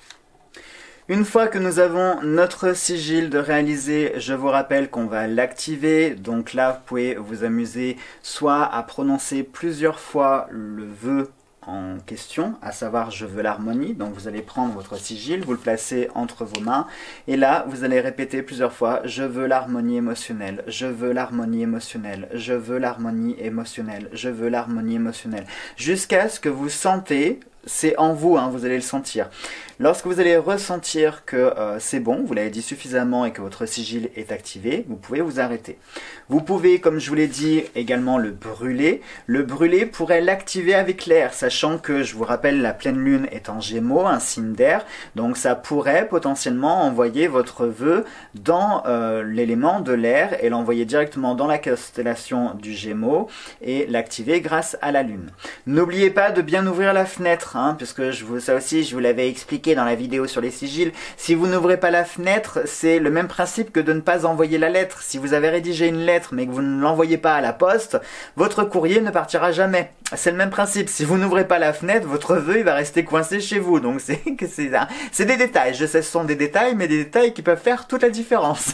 Une fois que nous avons notre sigil de réaliser, je vous rappelle qu'on va l'activer. Donc là, vous pouvez vous amuser soit à prononcer plusieurs fois le vœu en question, à savoir je veux l'harmonie. Donc vous allez prendre votre sigil, vous le placez entre vos mains et là vous allez répéter plusieurs fois je veux l'harmonie émotionnelle, je veux l'harmonie émotionnelle, je veux l'harmonie émotionnelle, je veux l'harmonie émotionnelle, jusqu'à ce que vous sentez, c'est en vous, hein, vous allez le sentir. Lorsque vous allez ressentir que c'est bon, vous l'avez dit suffisamment et que votre sigil est activé, vous pouvez vous arrêter. Vous pouvez, comme je vous l'ai dit, également le brûler. Le brûler pourrait l'activer avec l'air, sachant que, je vous rappelle, la pleine lune est en Gémeaux, un signe d'air, donc ça pourrait potentiellement envoyer votre vœu dans l'élément de l'air et l'envoyer directement dans la constellation du Gémeaux et l'activer grâce à la lune. N'oubliez pas de bien ouvrir la fenêtre, hein, puisque ça aussi je vous l'avais expliqué dans la vidéo sur les sigils. Si vous n'ouvrez pas la fenêtre, c'est le même principe que de ne pas envoyer la lettre. Si vous avez rédigé une lettre mais que vous ne l'envoyez pas à la poste, votre courrier ne partira jamais. C'est le même principe. Si vous n'ouvrez pas la fenêtre, votre vœu il va rester coincé chez vous. Donc c'est des détails. Je sais, ce sont des détails, mais des détails qui peuvent faire toute la différence.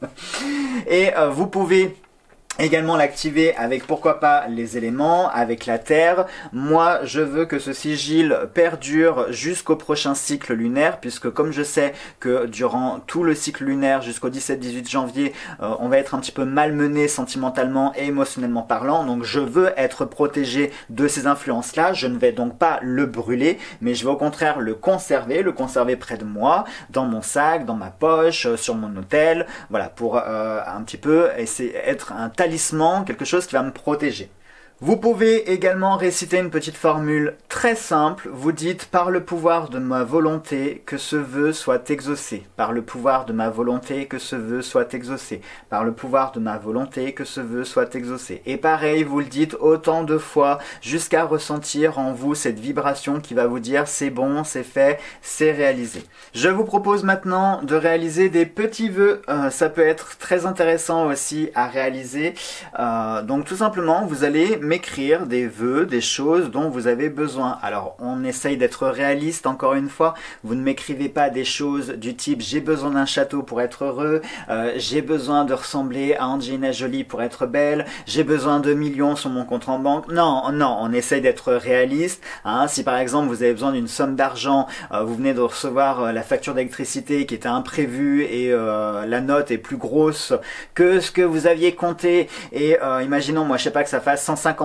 Et vous pouvez également l'activer avec, pourquoi pas, les éléments, avec la terre. Moi, je veux que ce sigil perdure jusqu'au prochain cycle lunaire, puisque comme je sais que durant tout le cycle lunaire jusqu'au 17-18 janvier, on va être un petit peu malmené sentimentalement et émotionnellement parlant, donc je veux être protégé de ces influences-là. Je ne vais donc pas le brûler, mais je vais au contraire le conserver près de moi, dans mon sac, dans ma poche, sur mon autel, voilà, pour un petit peu essayer d'être un talisman, quelque chose qui va me protéger. Vous pouvez également réciter une petite formule très simple. Vous dites « Par le pouvoir de ma volonté, que ce vœu soit exaucé. Par le pouvoir de ma volonté, que ce vœu soit exaucé. Par le pouvoir de ma volonté, que ce vœu soit exaucé. » Et pareil, vous le dites autant de fois jusqu'à ressentir en vous cette vibration qui va vous dire « C'est bon, c'est fait, c'est réalisé. » Je vous propose maintenant de réaliser des petits vœux. Ça peut être très intéressant aussi à réaliser. Donc tout simplement, vous allez m'écrire des vœux, des choses dont vous avez besoin. Alors on essaye d'être réaliste encore une fois, vous ne m'écrivez pas des choses du type j'ai besoin d'un château pour être heureux, j'ai besoin de ressembler à Angelina Jolie pour être belle, j'ai besoin de millions sur mon compte en banque. Non, non, on essaye d'être réaliste. Hein. Si par exemple vous avez besoin d'une somme d'argent, vous venez de recevoir la facture d'électricité qui était imprévue et la note est plus grosse que ce que vous aviez compté et imaginons moi je sais pas que ça fasse 152,28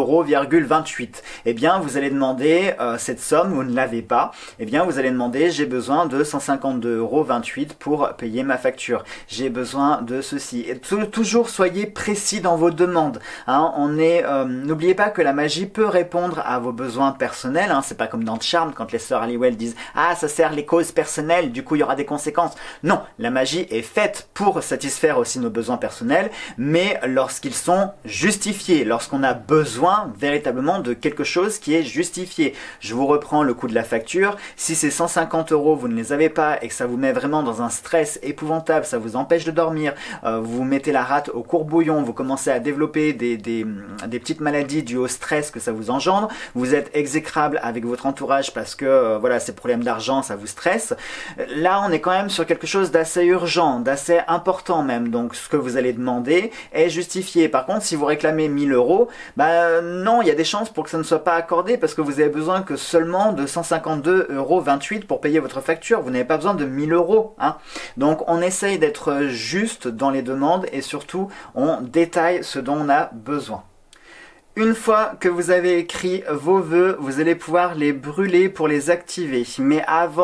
€, eh bien vous allez demander cette somme, vous ne l'avez pas, eh bien vous allez demander j'ai besoin de 152,28 € pour payer ma facture, j'ai besoin de ceci. Et toujours soyez précis dans vos demandes. Hein, n'oubliez pas que la magie peut répondre à vos besoins personnels. Hein, c'est pas comme dans Charmed quand les sœurs Halliwell disent ah ça sert les causes personnelles, du coup il y aura des conséquences. Non, la magie est faite pour satisfaire aussi nos besoins personnels, mais lorsqu'ils sont justifiés, lorsqu'on a besoin véritablement de quelque chose qui est justifié. Je vous reprends le coût de la facture. Si ces 150 €, vous ne les avez pas et que ça vous met vraiment dans un stress épouvantable, ça vous empêche de dormir, vous mettez la rate au courbouillon, vous commencez à développer des petites maladies dues au stress que ça vous engendre, vous êtes exécrable avec votre entourage parce que voilà, ces problèmes d'argent, ça vous stresse. Là, on est quand même sur quelque chose d'assez urgent, d'assez important même. Donc, ce que vous allez demander est justifié. Par contre, si vous réclamez 1000 €, bah non, il y a des chances pour que ça ne soit pas accordé parce que vous avez besoin que seulement de 152,28 € pour payer votre facture. Vous n'avez pas besoin de 1000 €. Hein. Donc on essaye d'être juste dans les demandes et surtout on détaille ce dont on a besoin. Une fois que vous avez écrit vos vœux, vous allez pouvoir les brûler pour les activer. Mais avant,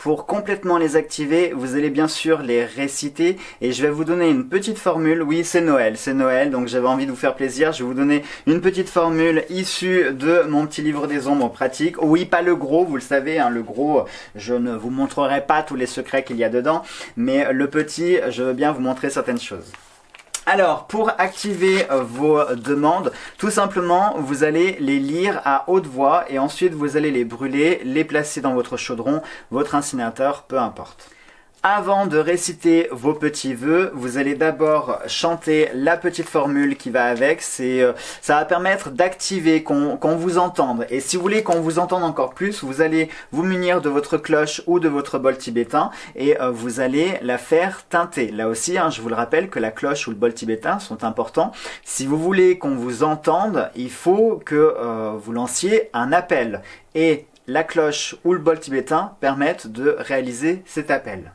pour complètement les activer, vous allez bien sûr les réciter et je vais vous donner une petite formule. Oui, c'est Noël, donc j'avais envie de vous faire plaisir. Je vais vous donner une petite formule issue de mon petit livre des ombres pratique. Oui, pas le gros, vous le savez, hein, le gros, je ne vous montrerai pas tous les secrets qu'il y a dedans, mais le petit, je veux bien vous montrer certaines choses. Alors, pour activer vos demandes, tout simplement, vous allez les lire à haute voix et ensuite vous allez les brûler, les placer dans votre chaudron, votre incinérateur, peu importe. Avant de réciter vos petits vœux, vous allez d'abord chanter la petite formule qui va avec. Ça va permettre d'activer, qu'on vous entende. Et si vous voulez qu'on vous entende encore plus, vous allez vous munir de votre cloche ou de votre bol tibétain et vous allez la faire teinter. Là aussi, hein, je vous le rappelle que la cloche ou le bol tibétain sont importants. Si vous voulez qu'on vous entende, il faut que vous lanciez un appel. Et la cloche ou le bol tibétain permettent de réaliser cet appel.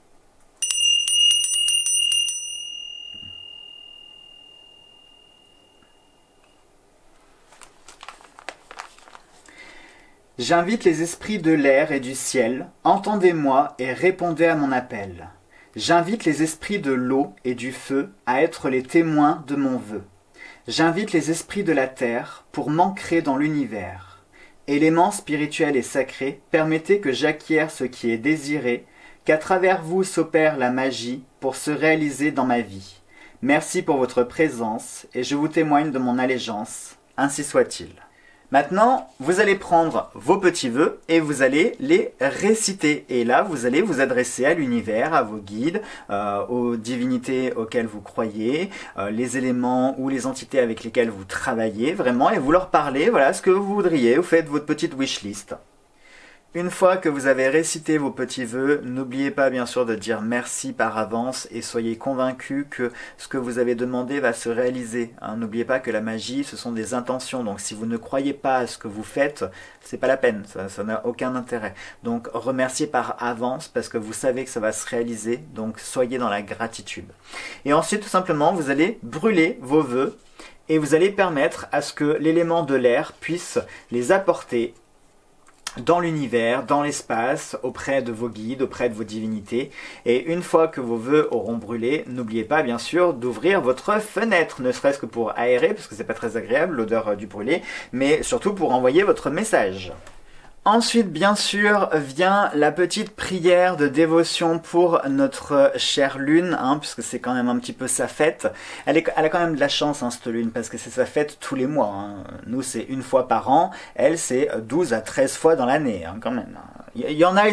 J'invite les esprits de l'air et du ciel, entendez-moi et répondez à mon appel. J'invite les esprits de l'eau et du feu à être les témoins de mon vœu. J'invite les esprits de la terre pour m'ancrer dans l'univers. Éléments spirituels et sacrés, permettez que j'acquière ce qui est désiré, qu'à travers vous s'opère la magie pour se réaliser dans ma vie. Merci pour votre présence et je vous témoigne de mon allégeance, ainsi soit-il. Maintenant, vous allez prendre vos petits vœux et vous allez les réciter. Et là, vous allez vous adresser à l'univers, à vos guides, aux divinités auxquelles vous croyez, les éléments ou les entités avec lesquelles vous travaillez vraiment, et vous leur parlez, voilà ce que vous voudriez. Vous faites votre petite wishlist. Une fois que vous avez récité vos petits vœux, n'oubliez pas bien sûr de dire merci par avance et soyez convaincus que ce que vous avez demandé va se réaliser. Hein, n'oubliez pas que la magie, ce sont des intentions. Donc si vous ne croyez pas à ce que vous faites, c'est pas la peine, ça n'a aucun intérêt. Donc remerciez par avance parce que vous savez que ça va se réaliser. Donc soyez dans la gratitude. Et ensuite tout simplement, vous allez brûler vos vœux et vous allez permettre à ce que l'élément de l'air puisse les apporter dans l'univers, dans l'espace, auprès de vos guides, auprès de vos divinités. Et une fois que vos vœux auront brûlé, n'oubliez pas bien sûr d'ouvrir votre fenêtre, ne serait-ce que pour aérer, parce que c'est pas très agréable l'odeur du brûlé, mais surtout pour envoyer votre message. Ensuite, bien sûr, vient la petite prière de dévotion pour notre chère lune, hein, puisque c'est quand même un petit peu sa fête. Elle a quand même de la chance, hein, cette lune, parce que c'est sa fête tous les mois. Hein. Nous, c'est une fois par an. Elle, c'est 12 à 13 fois dans l'année, hein, quand même. Il y en a,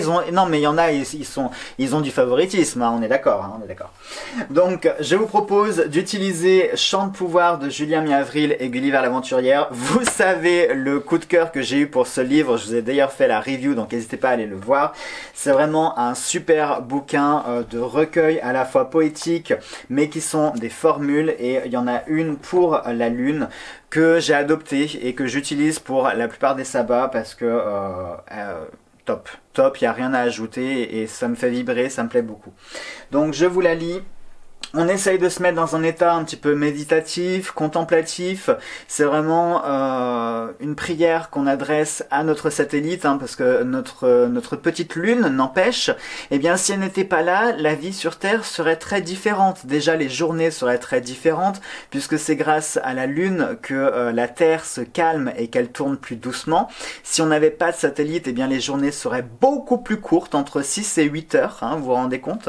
ils ont du favoritisme, hein, on est d'accord, hein, on est d'accord. Donc, je vous propose d'utiliser Chant de pouvoir de Julien Mi-Avril et Gulliver l'Aventurière. Vous savez le coup de cœur que j'ai eu pour ce livre, je vous ai d'ailleurs fait la review, donc n'hésitez pas à aller le voir. C'est vraiment un super bouquin de recueil à la fois poétique, mais qui sont des formules, et il y en a une pour la lune que j'ai adoptée et que j'utilise pour la plupart des sabbats parce que top, il n'y a rien à ajouter et ça me fait vibrer, ça me plaît beaucoup. Donc je vous la lis. On essaye de se mettre dans un état un petit peu méditatif, contemplatif. C'est vraiment une prière qu'on adresse à notre satellite, hein, parce que notre petite lune n'empêche. Eh bien, si elle n'était pas là, la vie sur Terre serait très différente. Déjà, les journées seraient très différentes, puisque c'est grâce à la lune que la Terre se calme et qu'elle tourne plus doucement. Si on n'avait pas de satellite, eh bien, les journées seraient beaucoup plus courtes, entre 6 et 8 heures, hein, vous vous rendez compte.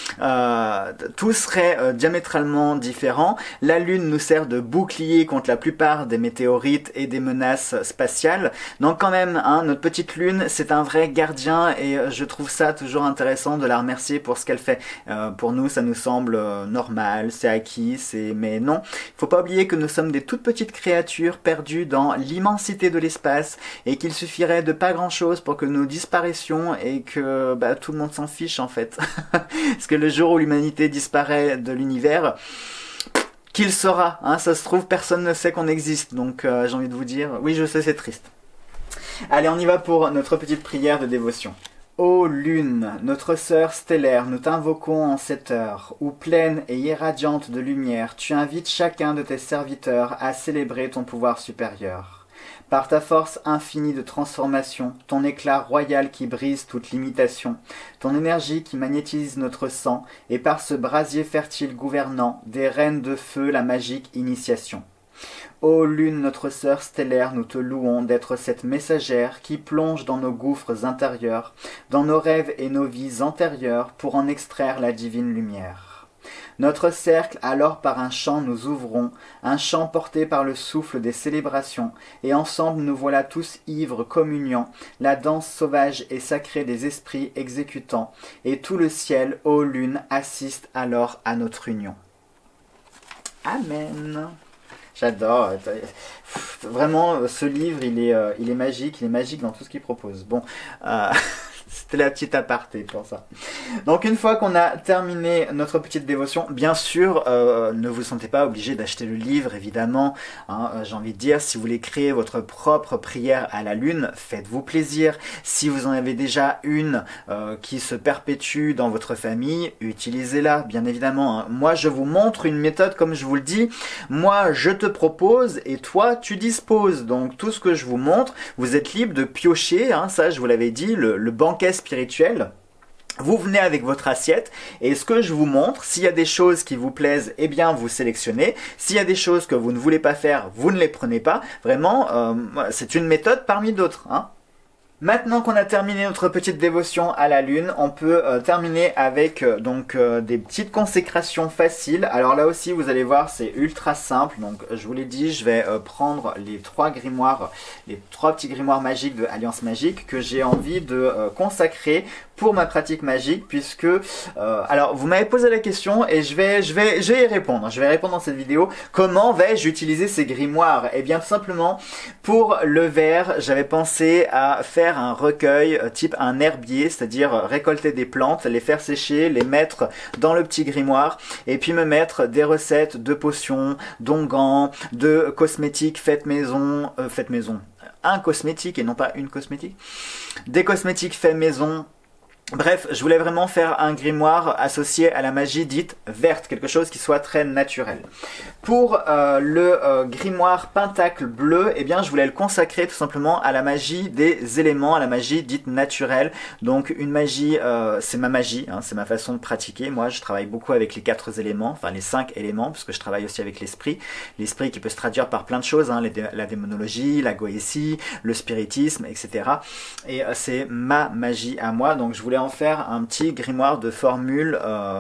Tout serait diamétralement différent. La Lune nous sert de bouclier contre la plupart des météorites et des menaces spatiales. Donc quand même, hein, notre petite Lune, c'est un vrai gardien et je trouve ça toujours intéressant de la remercier pour ce qu'elle fait. Pour nous, ça nous semble normal, c'est acquis, mais non. Il faut pas oublier que nous sommes des toutes petites créatures perdues dans l'immensité de l'espace et qu'il suffirait de pas grand chose pour que nous disparaissions et que tout le monde s'en fiche en fait. Parce que le jour où l'humanité disparaît de l'univers, qu'il sera, hein, ça se trouve personne ne sait qu'on existe, donc j'ai envie de vous dire, oui je sais c'est triste. Allez on y va pour notre petite prière de dévotion. Ô lune, notre sœur stellaire, nous t'invoquons en cette heure, où pleine et irradiante de lumière, tu invites chacun de tes serviteurs à célébrer ton pouvoir supérieur. Par ta force infinie de transformation, ton éclat royal qui brise toute limitation, ton énergie qui magnétise notre sang, et par ce brasier fertile gouvernant, des reines de feu la magique initiation. Ô lune, notre sœur stellaire, nous te louons d'être cette messagère qui plonge dans nos gouffres intérieurs, dans nos rêves et nos vies antérieures pour en extraire la divine lumière. Notre cercle, alors par un chant nous ouvrons, un chant porté par le souffle des célébrations, et ensemble nous voilà tous ivres communiant, la danse sauvage et sacrée des esprits exécutants, et tout le ciel, ô lune, assiste alors à notre union. Amen. J'adore. Vraiment, ce livre, il est magique dans tout ce qu'il propose. Bon, c'était la petite aparté pour ça. Donc une fois qu'on a terminé notre petite dévotion, bien sûr, ne vous sentez pas obligé d'acheter le livre, évidemment. Hein, j'ai envie de dire, si vous voulez créer votre propre prière à la lune, faites-vous plaisir. Si vous en avez déjà une qui se perpétue dans votre famille, utilisez-la, bien évidemment. Hein. Moi, je vous montre une méthode, comme je vous le dis. Moi, je te propose et toi, tu disposes. Donc tout ce que je vous montre, vous êtes libre de piocher. Hein, ça, je vous l'avais dit, le banquet spirituel. Vous venez avec votre assiette et ce que je vous montre, s'il y a des choses qui vous plaisent, eh bien vous sélectionnez. S'il y a des choses que vous ne voulez pas faire, vous ne les prenez pas. Vraiment, c'est une méthode parmi d'autres. Hein. Maintenant qu'on a terminé notre petite dévotion à la lune, on peut terminer avec des petites consécrations faciles. Alors là aussi, vous allez voir, c'est ultra simple. Donc je vous l'ai dit, je vais prendre les trois petits grimoires magiques de Alliance Magique que j'ai envie de consacrer pour ma pratique magique, puisque alors vous m'avez posé la question et je vais y répondre. Je vais répondre dans cette vidéo. Comment vais-je utiliser ces grimoires? Eh bien tout simplement, pour le vert, j'avais pensé à faire un recueil type un herbier, c'est-à-dire récolter des plantes, les faire sécher, les mettre dans le petit grimoire et puis me mettre des recettes de potions, d'onguents, de cosmétiques faites maison, un cosmétique et non pas une cosmétique, des cosmétiques faits maison. Bref, je voulais vraiment faire un grimoire associé à la magie dite verte, quelque chose qui soit très naturel. Pour le grimoire pentacle bleu, eh bien, je voulais le consacrer tout simplement à la magie des éléments, à la magie dite naturelle. Donc une magie, c'est ma magie, hein, c'est ma façon de pratiquer. Moi, je travaille beaucoup avec les 4 éléments, enfin les 5 éléments, parce que je travaille aussi avec l'esprit. L'esprit qui peut se traduire par plein de choses, hein, la démonologie, la goétie, le spiritisme, etc. Et c'est ma magie à moi, donc je voulais en faire un petit grimoire de formules,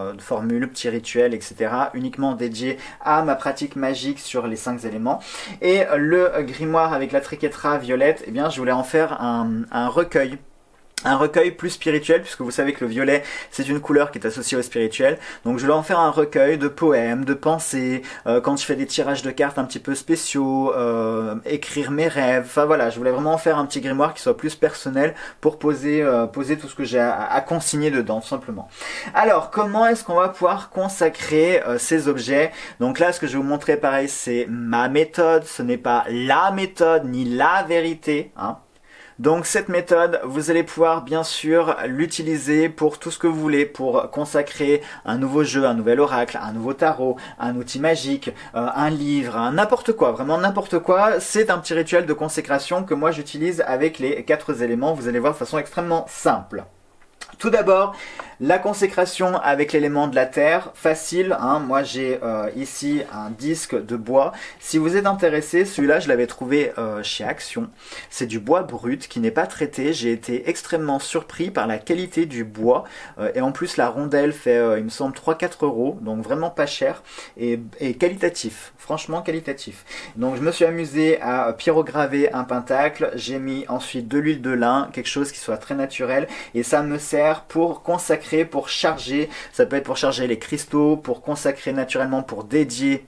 petits rituels, etc. uniquement dédié à ma pratique magique sur les 5 éléments. Et le grimoire avec la triquetra violette, eh bien je voulais en faire un recueil. Un recueil plus spirituel, puisque vous savez que le violet, c'est une couleur qui est associée au spirituel. Donc je vais en faire un recueil de poèmes, de pensées, quand je fais des tirages de cartes un petit peu spéciaux, écrire mes rêves. Enfin voilà, je voulais vraiment en faire un petit grimoire qui soit plus personnel pour poser tout ce que j'ai à consigner dedans, tout simplement. Alors, comment est-ce qu'on va pouvoir consacrer ces objets? Donc là, ce que je vais vous montrer, pareil, c'est ma méthode. Ce n'est pas la méthode ni la vérité, hein. Donc cette méthode, vous allez pouvoir bien sûr l'utiliser pour tout ce que vous voulez, pour consacrer un nouveau jeu, un nouvel oracle, un nouveau tarot, un outil magique, un livre, n'importe quoi, vraiment n'importe quoi. C'est un petit rituel de consécration que moi j'utilise avec les 4 éléments, vous allez voir de façon extrêmement simple. Tout d'abord, la consécration avec l'élément de la terre, facile, hein. Moi j'ai ici un disque de bois. Si vous êtes intéressé, celui-là je l'avais trouvé chez Action. C'est du bois brut qui n'est pas traité. J'ai été extrêmement surpris par la qualité du bois. Et en plus la rondelle fait, il me semble, 3-4 €. Donc vraiment pas cher et qualitatif. Franchement qualitatif. Donc je me suis amusé à pyrograver un pentacle. J'ai mis ensuite de l'huile de lin, quelque chose qui soit très naturel. Et ça me sert pour consacrer, pour charger, ça peut être pour charger les cristaux, pour consacrer naturellement, pour dédier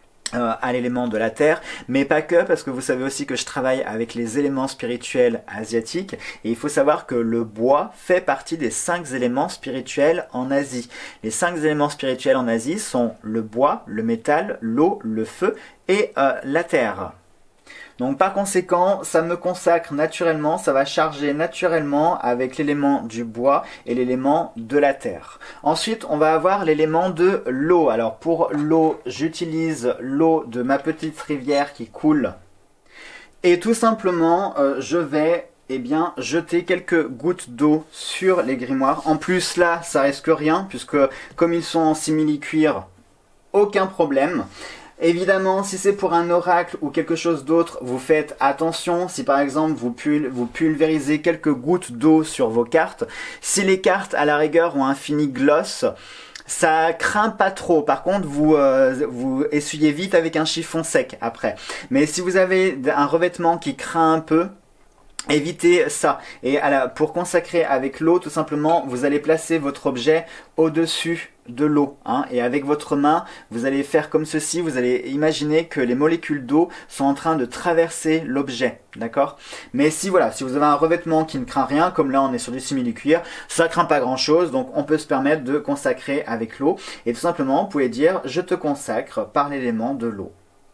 à l'élément de la terre, mais pas que, parce que vous savez aussi que je travaille avec les éléments spirituels asiatiques, et il faut savoir que le bois fait partie des 5 éléments spirituels en Asie. Les 5 éléments spirituels en Asie sont le bois, le métal, l'eau, le feu et la terre. Donc par conséquent, ça me consacre naturellement, ça va charger naturellement avec l'élément du bois et l'élément de la terre. Ensuite, on va avoir l'élément de l'eau. Alors pour l'eau, j'utilise l'eau de ma petite rivière qui coule Et tout simplement, je vais jeter quelques gouttes d'eau sur les grimoires. En plus là, ça risque rien, puisque comme ils sont en simili-cuir, aucun problème. Évidemment, si c'est pour un oracle ou quelque chose d'autre, vous faites attention. Si par exemple vous pulvérisez quelques gouttes d'eau sur vos cartes, si les cartes à la rigueur ont un fini gloss, ça craint pas trop. Par contre, vous essuyez vite avec un chiffon sec après. Mais si vous avez un revêtement qui craint un peu, évitez ça. Et pour consacrer avec l'eau, tout simplement, vous allez placer votre objet au-dessus de l'eau, hein, et avec votre main, vous allez faire comme ceci. Vous allez imaginer que les molécules d'eau sont en train de traverser l'objet, d'accord? Mais si vous avez un revêtement qui ne craint rien, comme là on est sur du simili-cuir, ça craint pas grand chose, donc on peut se permettre de consacrer avec l'eau. Et tout simplement, vous pouvez dire: je te consacre par l'élément de l'eau.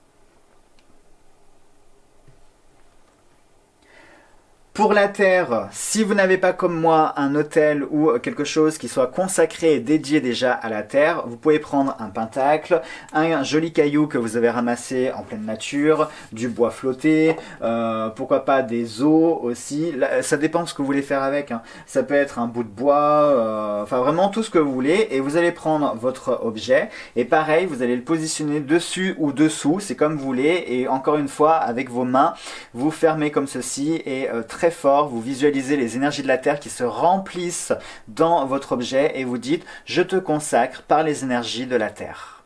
Pour la terre, si vous n'avez pas comme moi un autel ou quelque chose qui soit consacré et dédié déjà à la terre, vous pouvez prendre un pentacle, un joli caillou que vous avez ramassé en pleine nature, du bois flotté, pourquoi pas des os aussi. Là, ça dépend ce que vous voulez faire avec, hein. Ça peut être un bout de bois, enfin vraiment tout ce que vous voulez. Et vous allez prendre votre objet et pareil, vous allez le positionner dessus ou dessous, c'est comme vous voulez. Et encore une fois, avec vos mains, vous fermez comme ceci et très fort, vous visualisez les énergies de la terre qui se remplissent dans votre objet et vous dites: je te consacre par les énergies de la terre.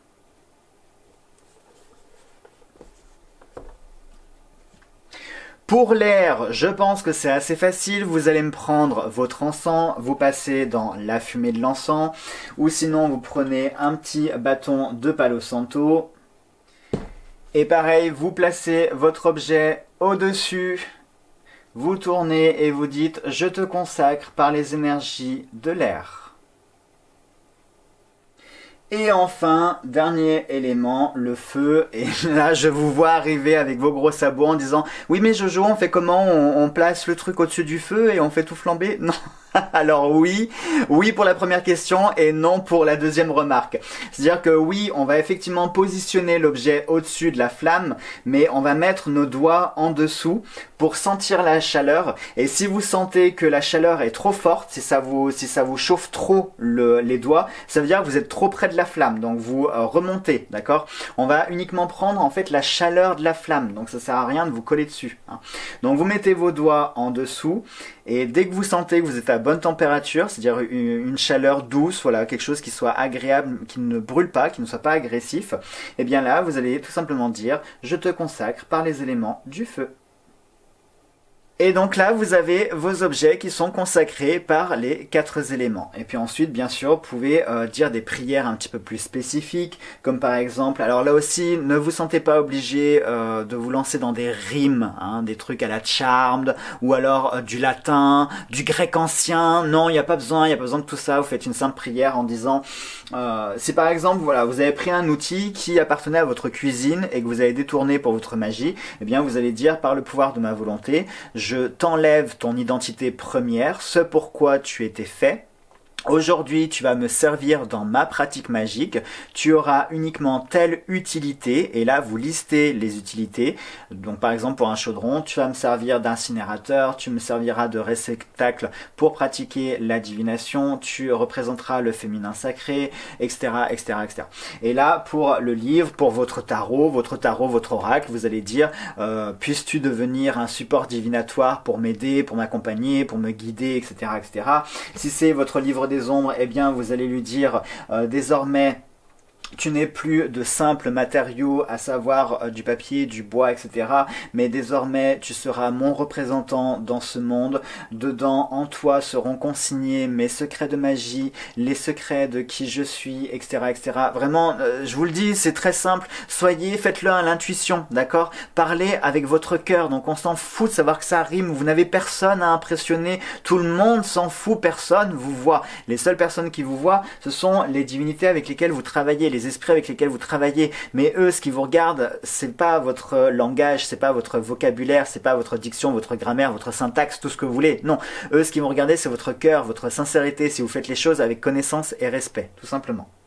Pour l'air, je pense que c'est assez facile. Vous allez me prendre votre encens, vous passez dans la fumée de l'encens, ou sinon vous prenez un petit bâton de Palo Santo et pareil, vous placez votre objet au-dessus. Vous tournez et vous dites: je te consacre par les énergies de l'air. Et enfin, dernier élément, le feu. Et là, je vous vois arriver avec vos gros sabots en disant: oui mais Jojo, on fait comment? On place le truc au-dessus du feu et on fait tout flamber? Non. Alors oui pour la première question et non pour la deuxième remarque. C'est-à-dire que oui, on va effectivement positionner l'objet au-dessus de la flamme, mais on va mettre nos doigts en dessous pour sentir la chaleur. Et si vous sentez que la chaleur est trop forte, si ça vous chauffe trop les doigts, ça veut dire que vous êtes trop près de la flamme, donc vous remontez, d'accord? On va uniquement prendre en fait la chaleur de la flamme, donc ça sert à rien de vous coller dessus, hein. Donc vous mettez vos doigts en dessous et dès que vous sentez que vous êtes à bonne température, c'est-à-dire une chaleur douce, voilà, quelque chose qui soit agréable, qui ne brûle pas, qui ne soit pas agressif, et bien là vous allez tout simplement dire: je te consacre par les éléments du feu. Et donc là, vous avez vos objets qui sont consacrés par les 4 éléments. Et puis ensuite, bien sûr, vous pouvez dire des prières un petit peu plus spécifiques, comme par exemple, alors là aussi, ne vous sentez pas obligé de vous lancer dans des rimes, hein, des trucs à la Charmed, ou alors du latin, du grec ancien. Non, il n'y a pas besoin de tout ça. Vous faites une simple prière en disant, si par exemple, voilà, vous avez pris un outil qui appartenait à votre cuisine et que vous avez détourné pour votre magie, eh bien vous allez dire: par le pouvoir de ma volonté, je t'enlève ton identité première, ce pourquoi tu étais fait. Aujourd'hui, tu vas me servir dans ma pratique magique, tu auras uniquement telle utilité, et là vous listez les utilités. Donc par exemple pour un chaudron, tu vas me servir d'incinérateur, tu me serviras de réceptacle pour pratiquer la divination, tu représenteras le féminin sacré, etc. etc., etc. Et là pour le livre, pour votre tarot, votre oracle, vous allez dire puisses-tu devenir un support divinatoire pour m'aider, pour m'accompagner, pour me guider, etc. etc. Si c'est votre livre des ombres, eh bien vous allez lui dire désormais tu n'es plus de simples matériaux, à savoir du papier, du bois, etc. Mais désormais, tu seras mon représentant dans ce monde. Dedans, en toi, seront consignés mes secrets de magie, les secrets de qui je suis, etc. etc. Vraiment, je vous le dis, c'est très simple. Faites-le à l'intuition, d'accord? Parlez avec votre cœur. Donc on s'en fout de savoir que ça rime. Vous n'avez personne à impressionner. Tout le monde s'en fout. Personne vous voit. Les seules personnes qui vous voient, ce sont les divinités avec lesquelles vous travaillez, les esprits avec lesquels vous travaillez. Mais eux, ce qui vous regarde, c'est pas votre langage, c'est pas votre vocabulaire, c'est pas votre diction, votre grammaire, votre syntaxe, tout ce que vous voulez. Non, eux, ce qui vont regarder, c'est votre cœur, votre sincérité, si vous faites les choses avec connaissance et respect, tout simplement.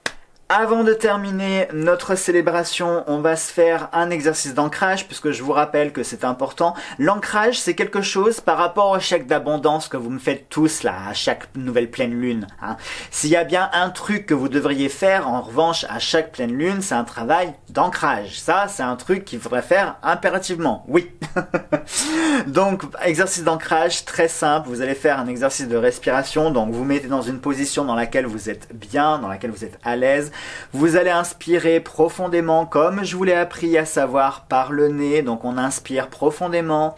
Avant de terminer notre célébration, on va se faire un exercice d'ancrage puisque je vous rappelle que c'est important. L'ancrage, c'est quelque chose par rapport au chèque d'abondance que vous me faites tous là à chaque nouvelle pleine lune. Hein. S'il y a bien un truc que vous devriez faire en revanche à chaque pleine lune, c'est un travail d'ancrage. Ça, c'est un truc qu'il faudrait faire impérativement. Oui. Donc, exercice d'ancrage très simple. Vous allez faire un exercice de respiration. Donc, vous mettez dans une position dans laquelle vous êtes bien, dans laquelle vous êtes à l'aise. Vous allez inspirer profondément comme je vous l'ai appris, à savoir par le nez. Donc on inspire profondément.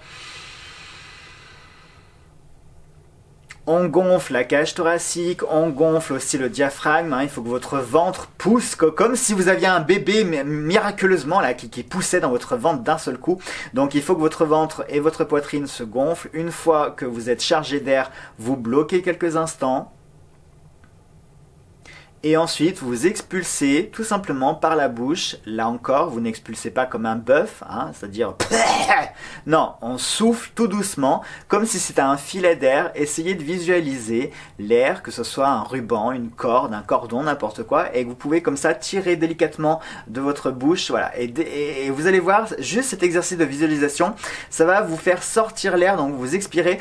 On gonfle la cage thoracique, on gonfle aussi le diaphragme. Hein. Il faut que votre ventre pousse comme si vous aviez un bébé miraculeusement là, qui poussait dans votre ventre d'un seul coup. Donc il faut que votre ventre et votre poitrine se gonflent. Une fois que vous êtes chargé d'air, vous bloquez quelques instants. Et ensuite, vous expulsez tout simplement par la bouche. Là encore, vous n'expulsez pas comme un bœuf, hein, c'est-à-dire... Non, on souffle tout doucement, comme si c'était un filet d'air. Essayez de visualiser l'air, que ce soit un ruban, une corde, un cordon, n'importe quoi. Et vous pouvez comme ça tirer délicatement de votre bouche. Voilà. Et vous allez voir, juste cet exercice de visualisation, ça va vous faire sortir l'air. Donc vous expirez...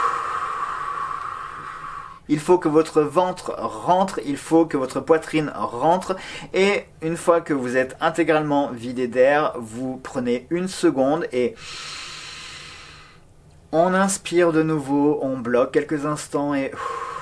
Il faut que votre ventre rentre, il faut que votre poitrine rentre et une fois que vous êtes intégralement vidé d'air, vous prenez une seconde et on inspire de nouveau, on bloque quelques instants et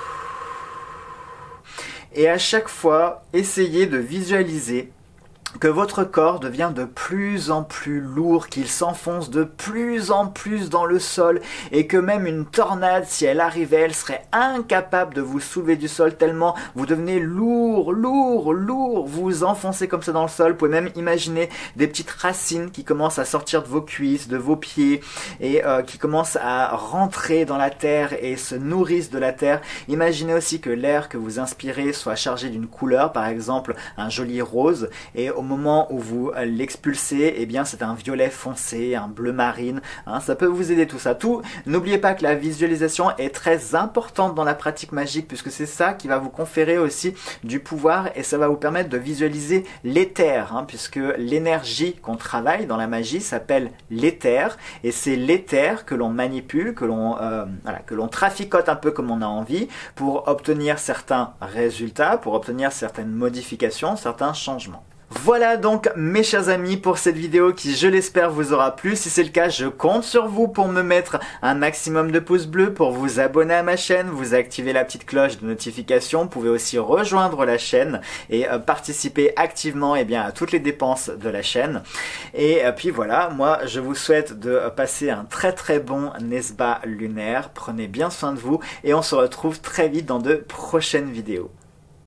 à chaque fois, essayez de visualiser que votre corps devient de plus en plus lourd, qu'il s'enfonce de plus en plus dans le sol et que même une tornade, si elle arrivait, elle serait incapable de vous soulever du sol tellement vous devenez lourd, lourd, lourd. Vous vous enfoncez comme ça dans le sol. Vous pouvez même imaginer des petites racines qui commencent à sortir de vos cuisses, de vos pieds et qui commencent à rentrer dans la terre et se nourrissent de la terre. Imaginez aussi que l'air que vous inspirez soit chargé d'une couleur, par exemple un joli rose, et au moment où vous l'expulsez, eh bien c'est un violet foncé, un bleu marine, hein, ça peut vous aider tout ça. N'oubliez pas que la visualisation est très importante dans la pratique magique puisque c'est ça qui va vous conférer aussi du pouvoir et ça va vous permettre de visualiser l'éther, hein, puisque l'énergie qu'on travaille dans la magie s'appelle l'éther et c'est l'éther que l'on manipule, que l'on traficote un peu comme on a envie pour obtenir certains résultats, pour obtenir certaines modifications, certains changements. Voilà donc mes chers amis pour cette vidéo qui je l'espère vous aura plu. Si c'est le cas, je compte sur vous pour me mettre un maximum de pouces bleus, pour vous abonner à ma chaîne, vous activer la petite cloche de notification. Vous pouvez aussi rejoindre la chaîne et participer activement à toutes les dépenses de la chaîne. Et puis voilà, moi je vous souhaite de passer un très très bon Nesba lunaire. Prenez bien soin de vous et on se retrouve très vite dans de prochaines vidéos.